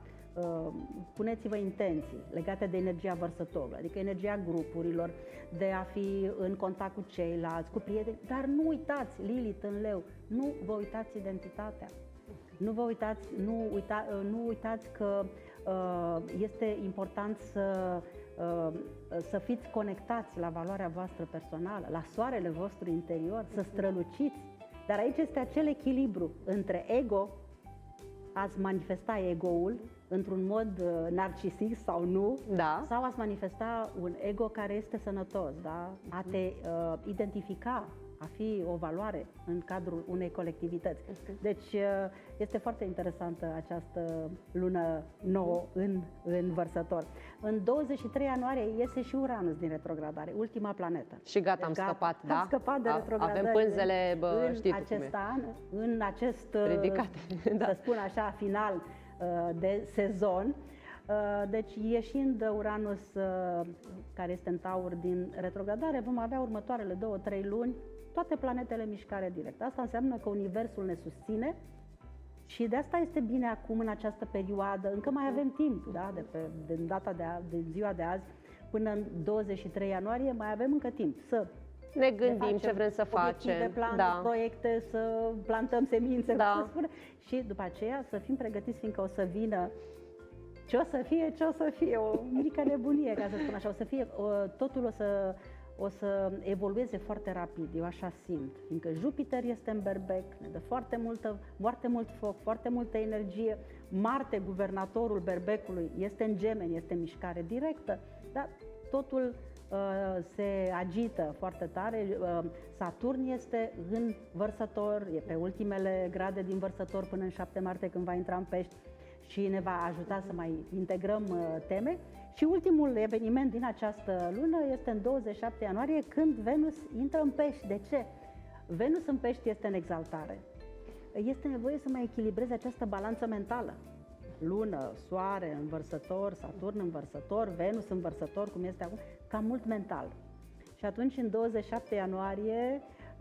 Puneți-vă intenții legate de energia vărsătorului, adică energia grupurilor, de a fi în contact cu ceilalți, cu prieteni, dar nu uitați, Lilith în Leu, nu vă uitați identitatea. Nu vă uitați, nu, uita, nu uitați că uh, este important să, uh, să fiți conectați la valoarea voastră personală, la soarele vostru interior, să străluciți. Dar aici este acel echilibru între ego, ați manifesta ego-ul într-un mod uh, narcisist sau nu, da. Sau ați manifesta un ego care este sănătos, da? A te uh, identifica, a fi o valoare în cadrul unei colectivități. Deci este foarte interesantă această lună nouă în, în Vărsător. În douăzeci și trei ianuarie iese și Uranus din retrogradare, ultima planetă. Și gata, deci, am gata, scăpat, am da? Am scăpat de retrogradare. Avem pânzele, bă, în știți acest cum e. an, în acest, ridicate, da. Să spun așa, final de sezon. Deci, ieșind Uranus, care este în Taur, din retrogradare, vom avea următoarele două, trei luni toate planetele mișcare direct. Asta înseamnă că Universul ne susține și de asta este bine acum, în această perioadă, încă mai avem timp, da? de, pe, de data de, a, de ziua de azi până în douăzeci și trei ianuarie, mai avem încă timp să ne gândim ne ce vrem să facem, planuri, da. proiecte, să plantăm semințe, da. cum se spune, și după aceea să fim pregătiți, fiindcă o să vină ce o să fie, ce o să fie, o mică nebunie, ca să spun așa, o să fie, o, totul o să o să evolueze foarte rapid, eu așa simt, fiindcă Jupiter este în Berbec, ne dă foarte, multă, foarte mult foc, foarte multă energie, Marte, guvernatorul Berbecului, este în Gemeni, este în mișcare directă, dar totul uh, se agită foarte tare, uh, Saturn este în Vărsător, e pe ultimele grade din Vărsător până în șapte martie când va intra în Pești și ne va ajuta să mai integrăm uh, teme. Și ultimul eveniment din această lună este în douăzeci și șapte ianuarie, când Venus intră în Pești. De ce? Venus în Pești este în exaltare. Este nevoie să mai echilibreze această balanță mentală. Lună, soare în Vărsător, Saturn în Vărsător, Venus în Vărsător, cum este acum, cam mult mental. Și atunci, în douăzeci și șapte ianuarie,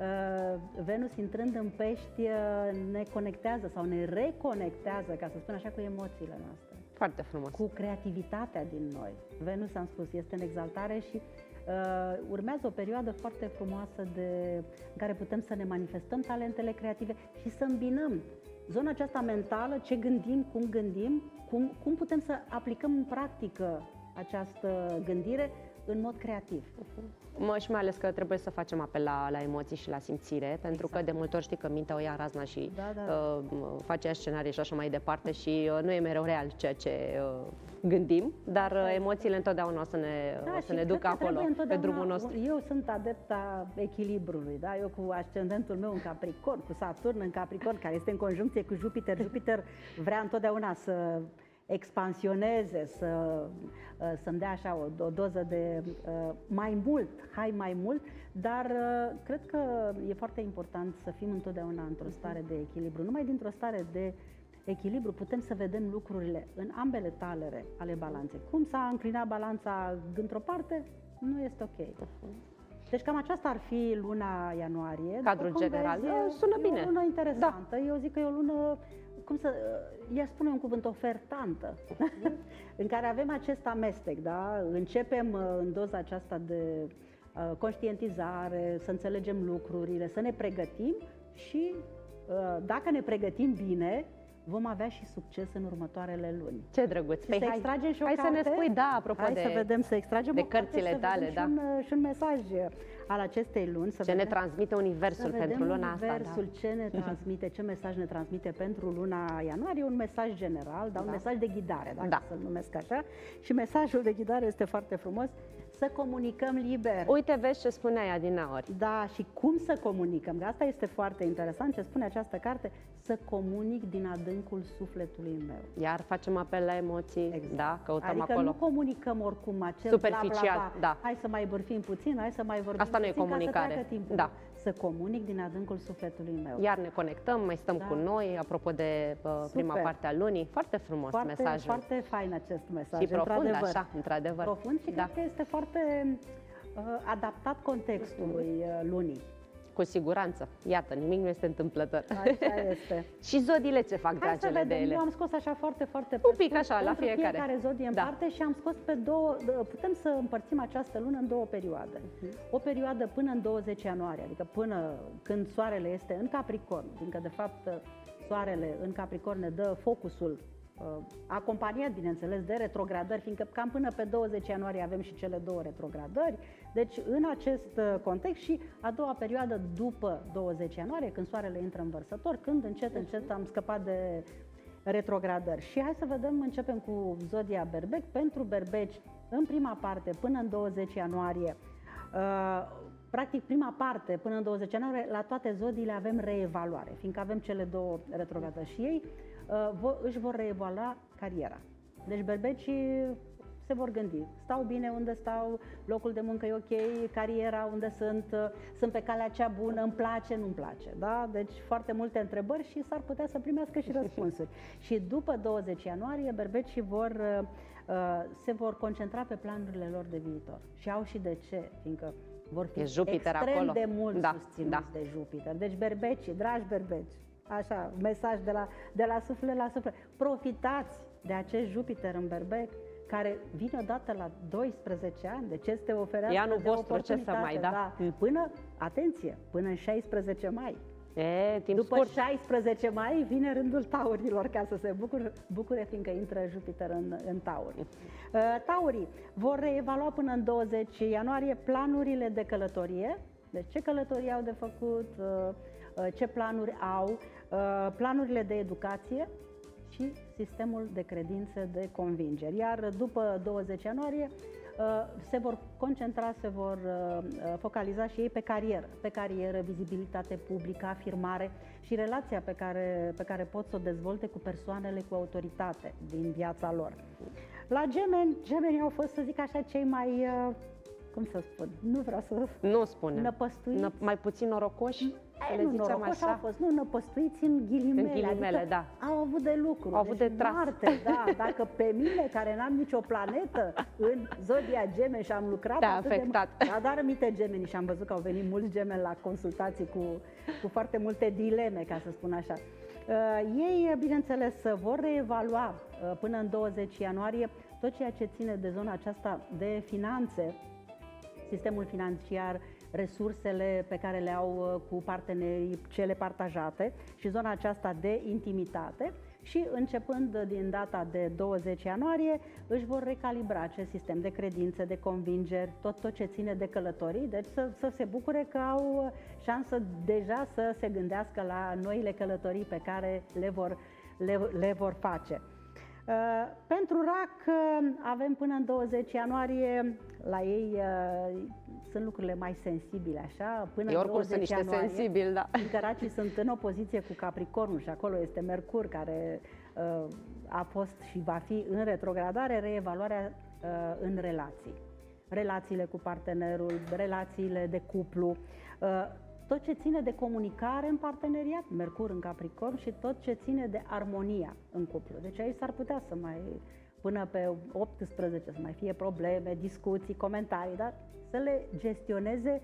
Venus intrând în Pești ne conectează sau ne reconectează, ca să spun așa, cu emoțiile noastre. Foarte frumos. Cu creativitatea din noi. Venus, am spus, este în exaltare și uh, urmează o perioadă foarte frumoasă de, în care putem să ne manifestăm talentele creative și să îmbinăm zona aceasta mentală, ce gândim, cum gândim, cum, cum putem să aplicăm în practică această gândire în mod creativ. Mă, și mai ales că trebuie să facem apel la, la emoții și la simțire, pentru Exact. că de multe ori știi că mintea o ia razna și Da, da, da. uh, face scenarii și așa mai departe și uh, nu e mereu real ceea ce uh, gândim, dar uh, emoțiile întotdeauna o să ne, Da, o să și ne cred ducă că acolo, trebuie pe întotdeauna- drumul nostru. Eu sunt adepta echilibrului, da? Eu cu ascendentul meu în Capricorn, cu Saturn în Capricorn, care este în conjuncție cu Jupiter. Jupiter vrea întotdeauna să expansioneze, să, să-mi dea așa o, o doză de uh, mai mult, hai mai mult, dar uh, cred că e foarte important să fim întotdeauna într-o stare de echilibru. Numai dintr-o stare de echilibru putem să vedem lucrurile în ambele talere ale balanței. Cum s-a înclinat balanța într-o parte, nu este ok. Deci cam aceasta ar fi luna ianuarie. Cadrul După cum general, vezi, da, sună e bine. o lună interesantă. Da. Eu zic că e o lună, cum să, ea spune un cuvânt, ofertantă, în care avem acest amestec, da? Începem în doza aceasta de uh, conștientizare, să înțelegem lucrurile, să ne pregătim și uh, dacă ne pregătim bine, vom avea și succes în următoarele luni. Ce drăguț! Păi să hai, extragem și o hai carte? să ne spui, da, apropo hai de, să vedem, să extragem de o carte, cărțile să tale, vedem da. și, un, și un mesaj al acestei luni. Să Ce vedem, ne transmite Universul să pentru vedem luna asta. Universul, Da. ce ne transmite, ce mesaj ne transmite pentru luna ianuarie, un mesaj general, dar un Da. mesaj de ghidare, dacă Da. să-l numesc așa. Și mesajul de ghidare este foarte frumos, să comunicăm liber. Uite, vezi ce spunea ea din auri. Da, și cum să comunicăm? Că asta este foarte interesant, ce spune această carte, să comunic din adâncul sufletului meu. Iar facem apel la emoții, Exact. da, căutăm adică acolo. nu comunicăm oricum acel Superficial, bla, bla, bla. da. Hai să mai bârfim puțin, hai să mai vorbim Asta nu e puțin comunicare. ca să treacă timpul. Da. Să comunic din adâncul sufletului meu. Iar ne conectăm, mai stăm Da. cu noi, apropo de uh, prima Super. parte a lunii. Foarte frumos Foarte, mesajul. foarte fain acest mesaj, Și profund, într-adevăr. așa, într-adevăr. Profund și Da. cred că este foarte uh, adaptat contextului uh, lunii. Cu siguranță. Iată, nimic nu este întâmplător. Așa este. Și zodiile ce fac, Hai să dragele de vedem, ele? eu am scos așa foarte, foarte Un pic pe scurt așa, la pentru fiecare. fiecare zodie în Da. parte și am scos pe două, putem să împărțim această lună în două perioade. O perioadă până în douăzeci ianuarie, adică până când soarele este în Capricorn, fiindcă de fapt soarele în Capricorn ne dă focusul uh, acompaniat, bineînțeles, de retrogradări, fiindcă cam până pe douăzeci ianuarie avem și cele două retrogradări. Deci, în acest uh, context și a doua perioadă după douăzeci ianuarie, când soarele intră în vărsător, când încet, încet am scăpat de retrogradări. Și hai să vedem, începem cu zodia Berbec. Pentru berbeci, în prima parte, până în douăzeci ianuarie, uh, practic prima parte, până în douăzeci ianuarie, la toate zodiile avem reevaluare, fiindcă avem cele două retrogradări și ei uh, vo- își vor reevalua cariera. Deci berbecii se vor gândi, stau bine unde stau, locul de muncă e ok, cariera unde sunt, uh, sunt pe calea cea bună, îmi place, nu-mi place, da? Deci foarte multe întrebări și s-ar putea să primească și răspunsuri. Și după douăzeci ianuarie, berbecii vor, uh, uh, se vor concentra pe planurile lor de viitor. Și au și de ce, fiindcă vor fi E Jupiter extrem acolo. de mult Da, susținuți da. de Jupiter. Deci berbecii, dragi berbeci, așa, mesaj de la, de la suflet la suflet, profitați de acest Jupiter în berbec, care vine odată la doisprezece ani, deci este o fereastră E anul de vostru, ce să oportunitate, mai, da? Până, atenție, până în șaisprezece mai. E, timp După scurt. șaisprezece mai vine rândul taurilor ca să se bucure, bucure fiindcă intră Jupiter în, în tauri. Uh, taurii vor reevalua până în douăzeci ianuarie planurile de călătorie, deci ce călătorie au de făcut, uh, uh, ce planuri au, uh, planurile de educație și sistemul de credințe, de convingeri. Iar după douăzeci ianuarie se vor concentra, se vor focaliza și ei pe carieră, pe carieră, vizibilitate publică, afirmare și relația pe care, pe care pot să o dezvolte cu persoanele cu autoritate din viața lor. La gemeni, gemenii au fost, să zic așa, cei mai, cum să spun, nu vreau să... Nu spune. Năpăstuiți. Nă, mai puțin norocoși? Să le nu, zicem norocoși așa? au fost, nu, năpăstuiți în ghilimele, În ghilimele, adică da. au avut de lucru. Au avut deci de tras. Marte, da, dacă pe mine, care n-am nicio planetă în zodia Gemeni și am lucrat Te-a atât de afectat. mult, da, dar aminte Gemeni și am văzut că au venit mulți gemeni la consultații cu, cu foarte multe dileme, ca să spun așa. Uh, ei, bineînțeles, vor reevalua uh, până în douăzeci ianuarie tot ceea ce ține de zona aceasta de finanțe, sistemul financiar, resursele pe care le au cu partenerii, cele partajate și zona aceasta de intimitate și începând din data de douăzeci ianuarie își vor recalibra acest sistem de credințe, de convingeri, tot, tot ce ține de călătorii, deci să, să se bucure că au șansă deja să se gândească la noile călătorii pe care le vor, le, le vor face. Uh, pentru rac uh, avem până în douăzeci ianuarie, la ei uh, sunt lucrurile mai sensibile, așa, până Ei în oricum sunt niște ianuarie, sensibili, da. fiindcă racii sunt în opoziție cu Capricornul și acolo este Mercur care uh, a fost și va fi în retrogradare, reevaluarea uh, în relații. Relațiile cu partenerul, relațiile de cuplu, uh, tot ce ține de comunicare în parteneriat, Mercur în Capricorn, și tot ce ține de armonia în cuplu. Deci aici s-ar putea să mai, până pe optsprezece, să mai fie probleme, discuții, comentarii, dar să le gestioneze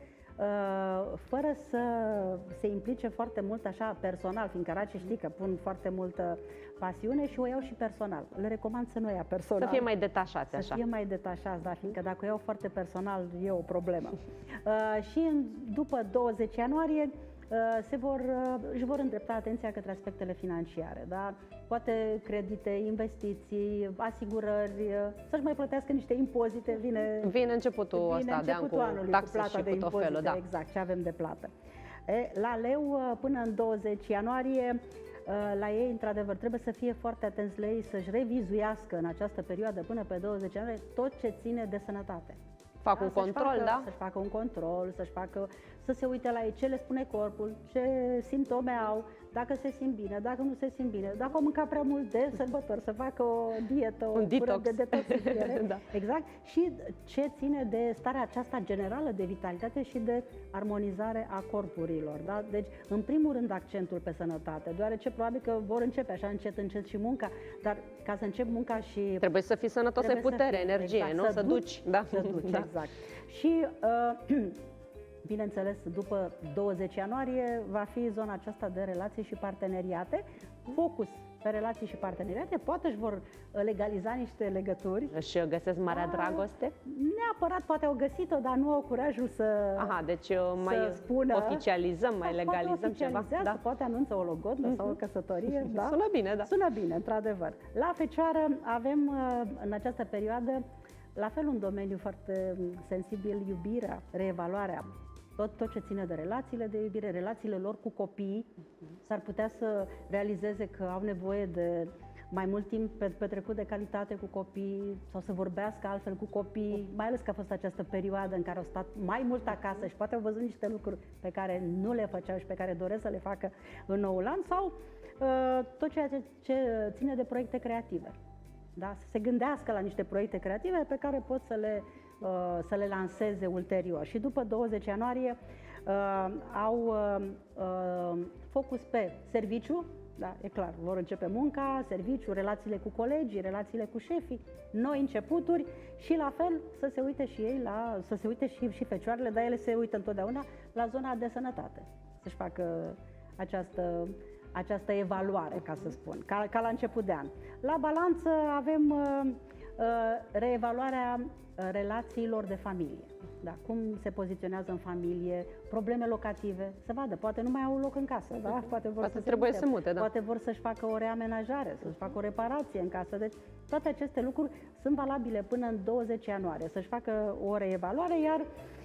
uh, fără să se implice foarte mult așa personal, fiindcă racii știi că pun foarte multă pasiune și o iau și personal. Le recomand să nu o ia personal. Să fie mai detașați, Să așa. fie mai detașați, da, fiindcă dacă o iau foarte personal e o problemă. Uh, și în, după douăzeci ianuarie uh, se vor, uh, își vor îndrepta atenția către aspectele financiare, da? Poate credite, investiții, asigurări, uh, să-și mai plătească niște impozite, vine, Vine începutul vine ăsta de an începutul cu anului, taxe cu plata și de cu tot impozite, felul, da. exact, ce avem de plată. E, la leu, uh, până în douăzeci ianuarie, la ei, într-adevăr, trebuie să fie foarte atenți la ei, să-și revizuiască în această perioadă până pe douăzeci ianuarie tot ce ține de sănătate. Fac un Să-și control, facă, da? Să-și facă un control, să-și facă, să se uite la ei ce le spune corpul, ce simptome au, dacă se simt bine, dacă nu se simt bine, dacă au mâncat prea mult de sărbători, să facă o dietă, o Un detox. de detoxifiere. Da. Exact. Și ce ține de starea aceasta generală de vitalitate și de armonizare a corpurilor. Da? Deci, în primul rând, accentul pe sănătate, deoarece probabil că vor începe așa încet, încet și munca, dar ca să încep munca și... Trebuie să fii sănătos, ai trebuie să putere, fii, energie, exact, nu? Să, să duci. Da. Să duci, Da. exact. Și, uh, bineînțeles, după douăzeci ianuarie va fi zona aceasta de relații și parteneriate, focus pe relații și parteneriate, poate își vor legaliza niște legături. Își găsesc marea A, dragoste? Neapărat poate au găsit-o, dar nu au curajul să Aha, deci mai spună, oficializăm, mai legalizăm ceva. Da. Poate anunță o logodnă uh-huh. sau o căsătorie. Da? Sună bine, da. Sună bine, într-adevăr. La Fecioară avem în această perioadă, la fel un domeniu foarte sensibil, iubirea, reevaluarea. Tot, tot ce ține de relațiile de iubire, relațiile lor cu copiii, s-ar putea să realizeze că au nevoie de mai mult timp petrecut de calitate cu copiii sau să vorbească altfel cu copiii, mai ales că a fost această perioadă în care au stat mai mult acasă și poate au văzut niște lucruri pe care nu le făceau și pe care doresc să le facă în noul an, sau uh, tot ceea ce, ce ține de proiecte creative. Da? Să se gândească la niște proiecte creative pe care pot să le să le lanseze ulterior. Și după douăzeci ianuarie uh, au uh, uh, focus pe serviciu, da, e clar, vor începe munca, serviciu, relațiile cu colegii, relațiile cu șefii, noi începuturi și la fel să se uite și ei la, să se uite și, și fecioarele, dar ele se uită întotdeauna la zona de sănătate, să-și facă această această evaluare, ca să spun, ca, ca la început de an. La balanță avem uh, uh, reevaluarea relațiilor de familie. Da, cum se poziționează în familie, probleme locative, să vadă, poate nu mai au loc în casă, da? Poate vor poate să trebuie se să mute, da. Poate vor să-și facă o reamenajare, să-și facă o reparație în casă. Deci toate aceste lucruri sunt valabile până în douăzeci ianuarie, să-și facă o reevaluare, iar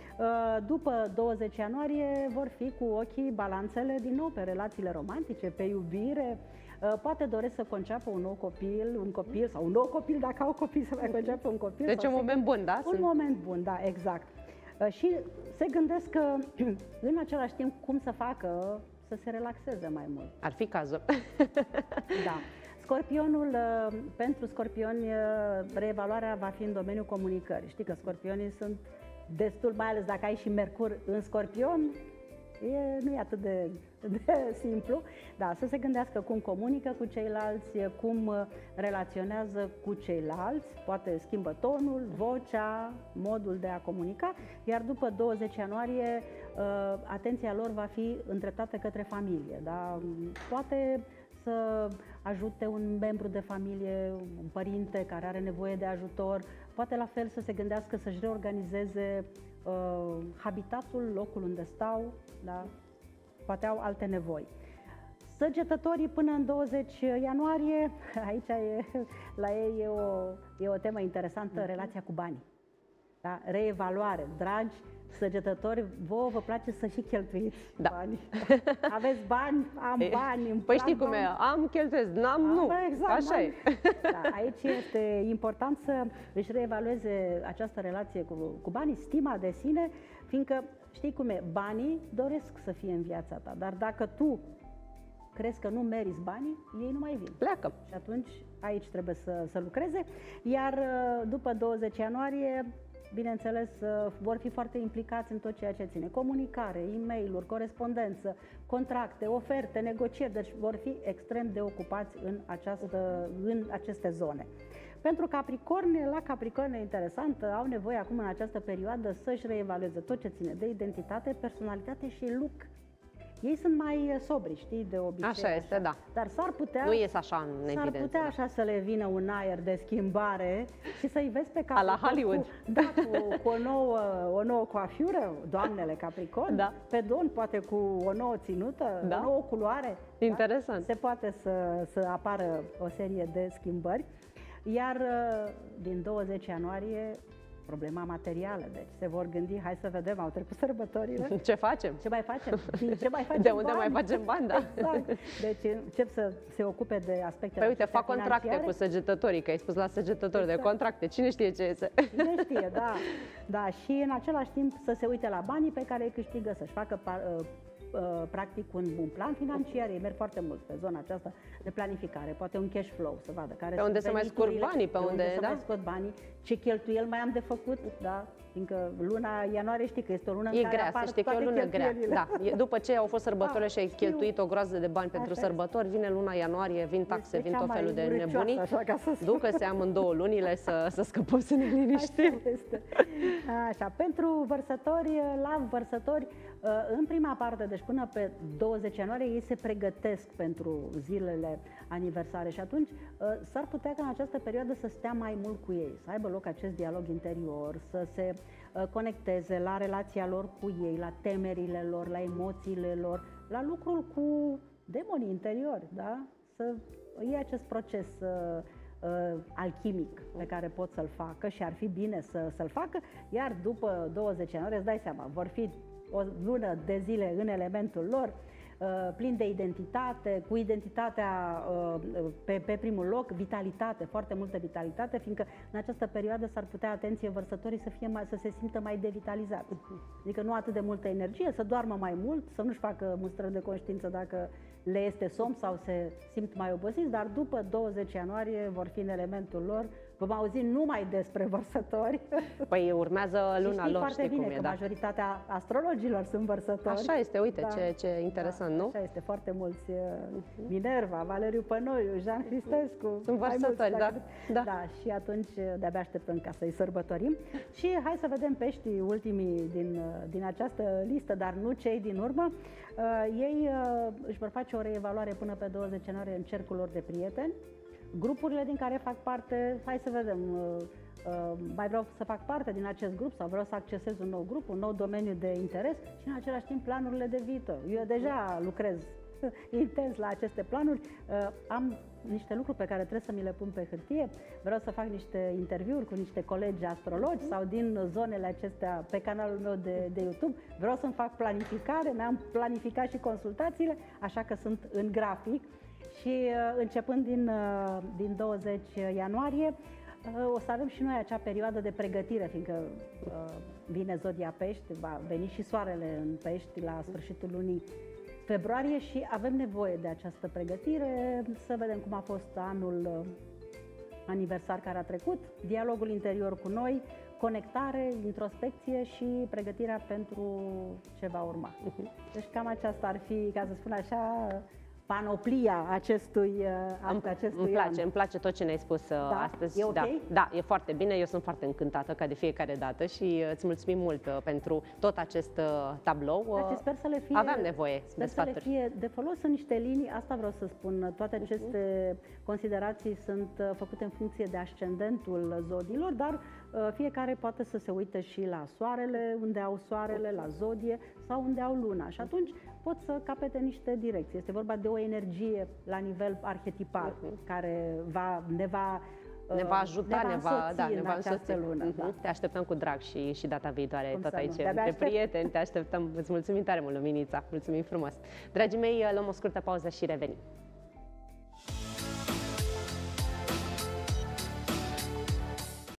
după douăzeci ianuarie vor fi cu ochii balanțele din nou pe relațiile romantice, pe iubire. Poate doresc să conceapă un nou copil, un copil sau un nou copil, dacă au copii să mai conceapă un copil. Deci un moment bun, da? Un Sunt... moment bun, da, exact. Și se gândesc că în același timp cum să facă să se relaxeze mai mult. Ar fi cazul. Da. Scorpionul, pentru scorpioni, reevaluarea va fi în domeniul comunicării. Știi că scorpionii sunt destul, mai ales dacă ai și Mercur în Scorpion, e, nu e atât de, de simplu, da, să se gândească cum comunică cu ceilalți, cum relaționează cu ceilalți, poate schimbă tonul, vocea, modul de a comunica, iar după douăzeci ianuarie atenția lor va fi îndreptată către familie, da? Poate să ajute un membru de familie, un părinte care are nevoie de ajutor, poate la fel să se gândească să-și reorganizeze uh, habitatul, locul unde stau, da? Poate au alte nevoi. Săgetătorii până în douăzeci ianuarie, aici e, la ei e o, e o temă interesantă, mm-hmm. relația cu banii. Da? Reevaluare. Dragi săgetători, vouă vă place să și cheltuiți da. bani. Aveți bani, am bani. Îmi păi știi cum e, am cheltuiesc, n-am, nu. Exact, așa e. Da, aici este important să își reevalueze această relație cu, cu banii, stima de sine, fiindcă știi cum e, banii doresc să fie în viața ta, dar dacă tu crezi că nu meriți banii, ei nu mai vin. Pleacă. Și atunci aici trebuie să, să lucreze, iar după douăzeci ianuarie, bineînțeles, vor fi foarte implicați în tot ceea ce ține comunicare, e-mail-uri, corespondență, contracte, oferte, negocieri, deci vor fi extrem de ocupați în, această, în aceste zone. Pentru Capricorni, la Capricorni e interesant, au nevoie acum în această perioadă să-și reevalueze tot ce ține de identitate, personalitate și look. Ei sunt mai sobri, știi, de obicei. Așa este, așa. Da. Dar s-ar putea, nu ies așa în evidență. S-ar putea așa să le vină un aer de schimbare și să-i vezi pe Capricorn. A la Hollywood. Cu, da, cu, cu o, nouă, o nouă coafură, doamnele Capricorn. Da. Pe don, poate cu o nouă ținută, da. o nouă culoare. Interesant. Da? Se poate să, să apară o serie de schimbări. Iar din douăzeci ianuarie, problema materială, deci se vor gândi, hai să vedem, au trecut sărbătorile. Ce facem? Ce mai facem? Ce mai facem de unde bani? mai facem bani, da? Exact. Deci încep să se ocupe de aspectele Păi uite, fac financiare. contracte cu săgetătorii, că ai spus la săgetători exact. de contracte. Cine știe ce este? Cine știe, da. Da, și în același timp să se uite la banii pe care îi câștigă, să-și facă practic un bun plan financiar. Ei merg foarte mult pe zona aceasta de planificare, poate un cash flow, să vadă care pe unde se mai scurg banii, pe, pe unde, unde să da? mai scot banii, ce cheltuieli mai am de făcut, da? Fiindcă luna ianuarie știi că este o lună e în care grea, apar să știi că e o lună grea. Da. După ce au fost sărbătorile și ai știu. cheltuit o groază de bani pentru Așa sărbători, vine luna ianuarie, vin taxe, este vin tot felul de nebunii. Să Ducă-se amândouă lunile să, să scăpăm, să ne liniștim. Așa, este. Așa, pentru vărsători, la vărsători, în prima parte, deci până pe douăzeci ianuarie, ei se pregătesc pentru zilele aniversare și atunci s-ar putea ca în această perioadă să stea mai mult cu ei, să aibă loc acest dialog interior, să se conecteze la relația lor cu ei, la temerile lor, la emoțiile lor, la lucrul cu demonii interiori, da? Să iei acest proces uh, alchimic pe care pot să-l facă și ar fi bine să, să-l facă, iar după douăzeci ianuarie, îți dai seama, vor fi o lună de zile în elementul lor, plin de identitate, cu identitatea pe, pe primul loc, vitalitate, foarte multă vitalitate, fiindcă în această perioadă s-ar putea, atenție, vărsătorii să, fie mai, să se simtă mai devitalizați. Adică nu atât de multă energie, să doarmă mai mult, să nu-și facă mustrări de conștiință dacă le este somn sau se simt mai obosiți, dar după douăzeci ianuarie vor fi în elementul lor. Vom auzi numai despre vărsători. Păi urmează luna și lor, foarte știi bine cum e, că da. Majoritatea astrologilor sunt vărsători. Așa este, uite, da. ce, ce interesant, da, nu? Așa este, foarte mulți. Minerva, Valeriu Pănoiu, Jean Cristescu. Sunt vărsători, da. da. Da, și atunci de-abia așteptăm ca să-i sărbătorim. Și hai să vedem peștii ultimii din, din această listă, dar nu cei din urmă. Uh, ei uh, își vor face o reevaluare până pe douăzeci ianuarie în cercul lor de prieteni. Grupurile din care fac parte, hai să vedem, uh, uh, mai vreau să fac parte din acest grup sau vreau să accesez un nou grup, un nou domeniu de interes și în același timp planurile de viitor. Eu deja lucrez intens la aceste planuri, uh, am niște lucruri pe care trebuie să mi le pun pe hârtie, vreau să fac niște interviuri cu niște colegi astrologi sau din zonele acestea pe canalul meu de, de YouTube, vreau să-mi fac planificare, mi-am planificat și consultațiile, așa că sunt în grafic. Și începând din, din douăzeci ianuarie o să avem și noi acea perioadă de pregătire, fiindcă vine zodia Pești, va veni și soarele în Pești la sfârșitul lunii februarie și avem nevoie de această pregătire, să vedem cum a fost anul aniversar care a trecut, dialogul interior cu noi, conectare, introspecție și pregătirea pentru ce va urma. Deci cam aceasta ar fi, ca să spun așa, panoplia acestui, acestui îmi place, an. Îmi place tot ce ne-ai spus da? astăzi. E okay? da, da, e foarte bine. Eu sunt foarte încântată ca de fiecare dată și îți mulțumim mult pentru tot acest tablou. Deci sper să le fie, Aveam nevoie sper de sfaturi. Să le fie de folos în niște linii, asta vreau să spun. Toate aceste uh-huh. considerații sunt făcute în funcție de ascendentul zodiilor, dar fiecare poate să se uite și la soarele, unde au soarele, la zodie sau unde au luna. Și atunci pot să capete niște direcții. Este vorba de o energie la nivel arhetipal uh-huh. care va, ne va ne va ajuta, ne va, ne va, da, ne va însoți lună. Uh-huh. Da. Te așteptăm cu drag și, și data viitoare, Cum tot aici, între aștept. prieteni, te așteptăm. Îți mulțumim tare mult, Luminița. Mulțumim frumos. Dragii mei, luăm o scurtă pauză și revenim.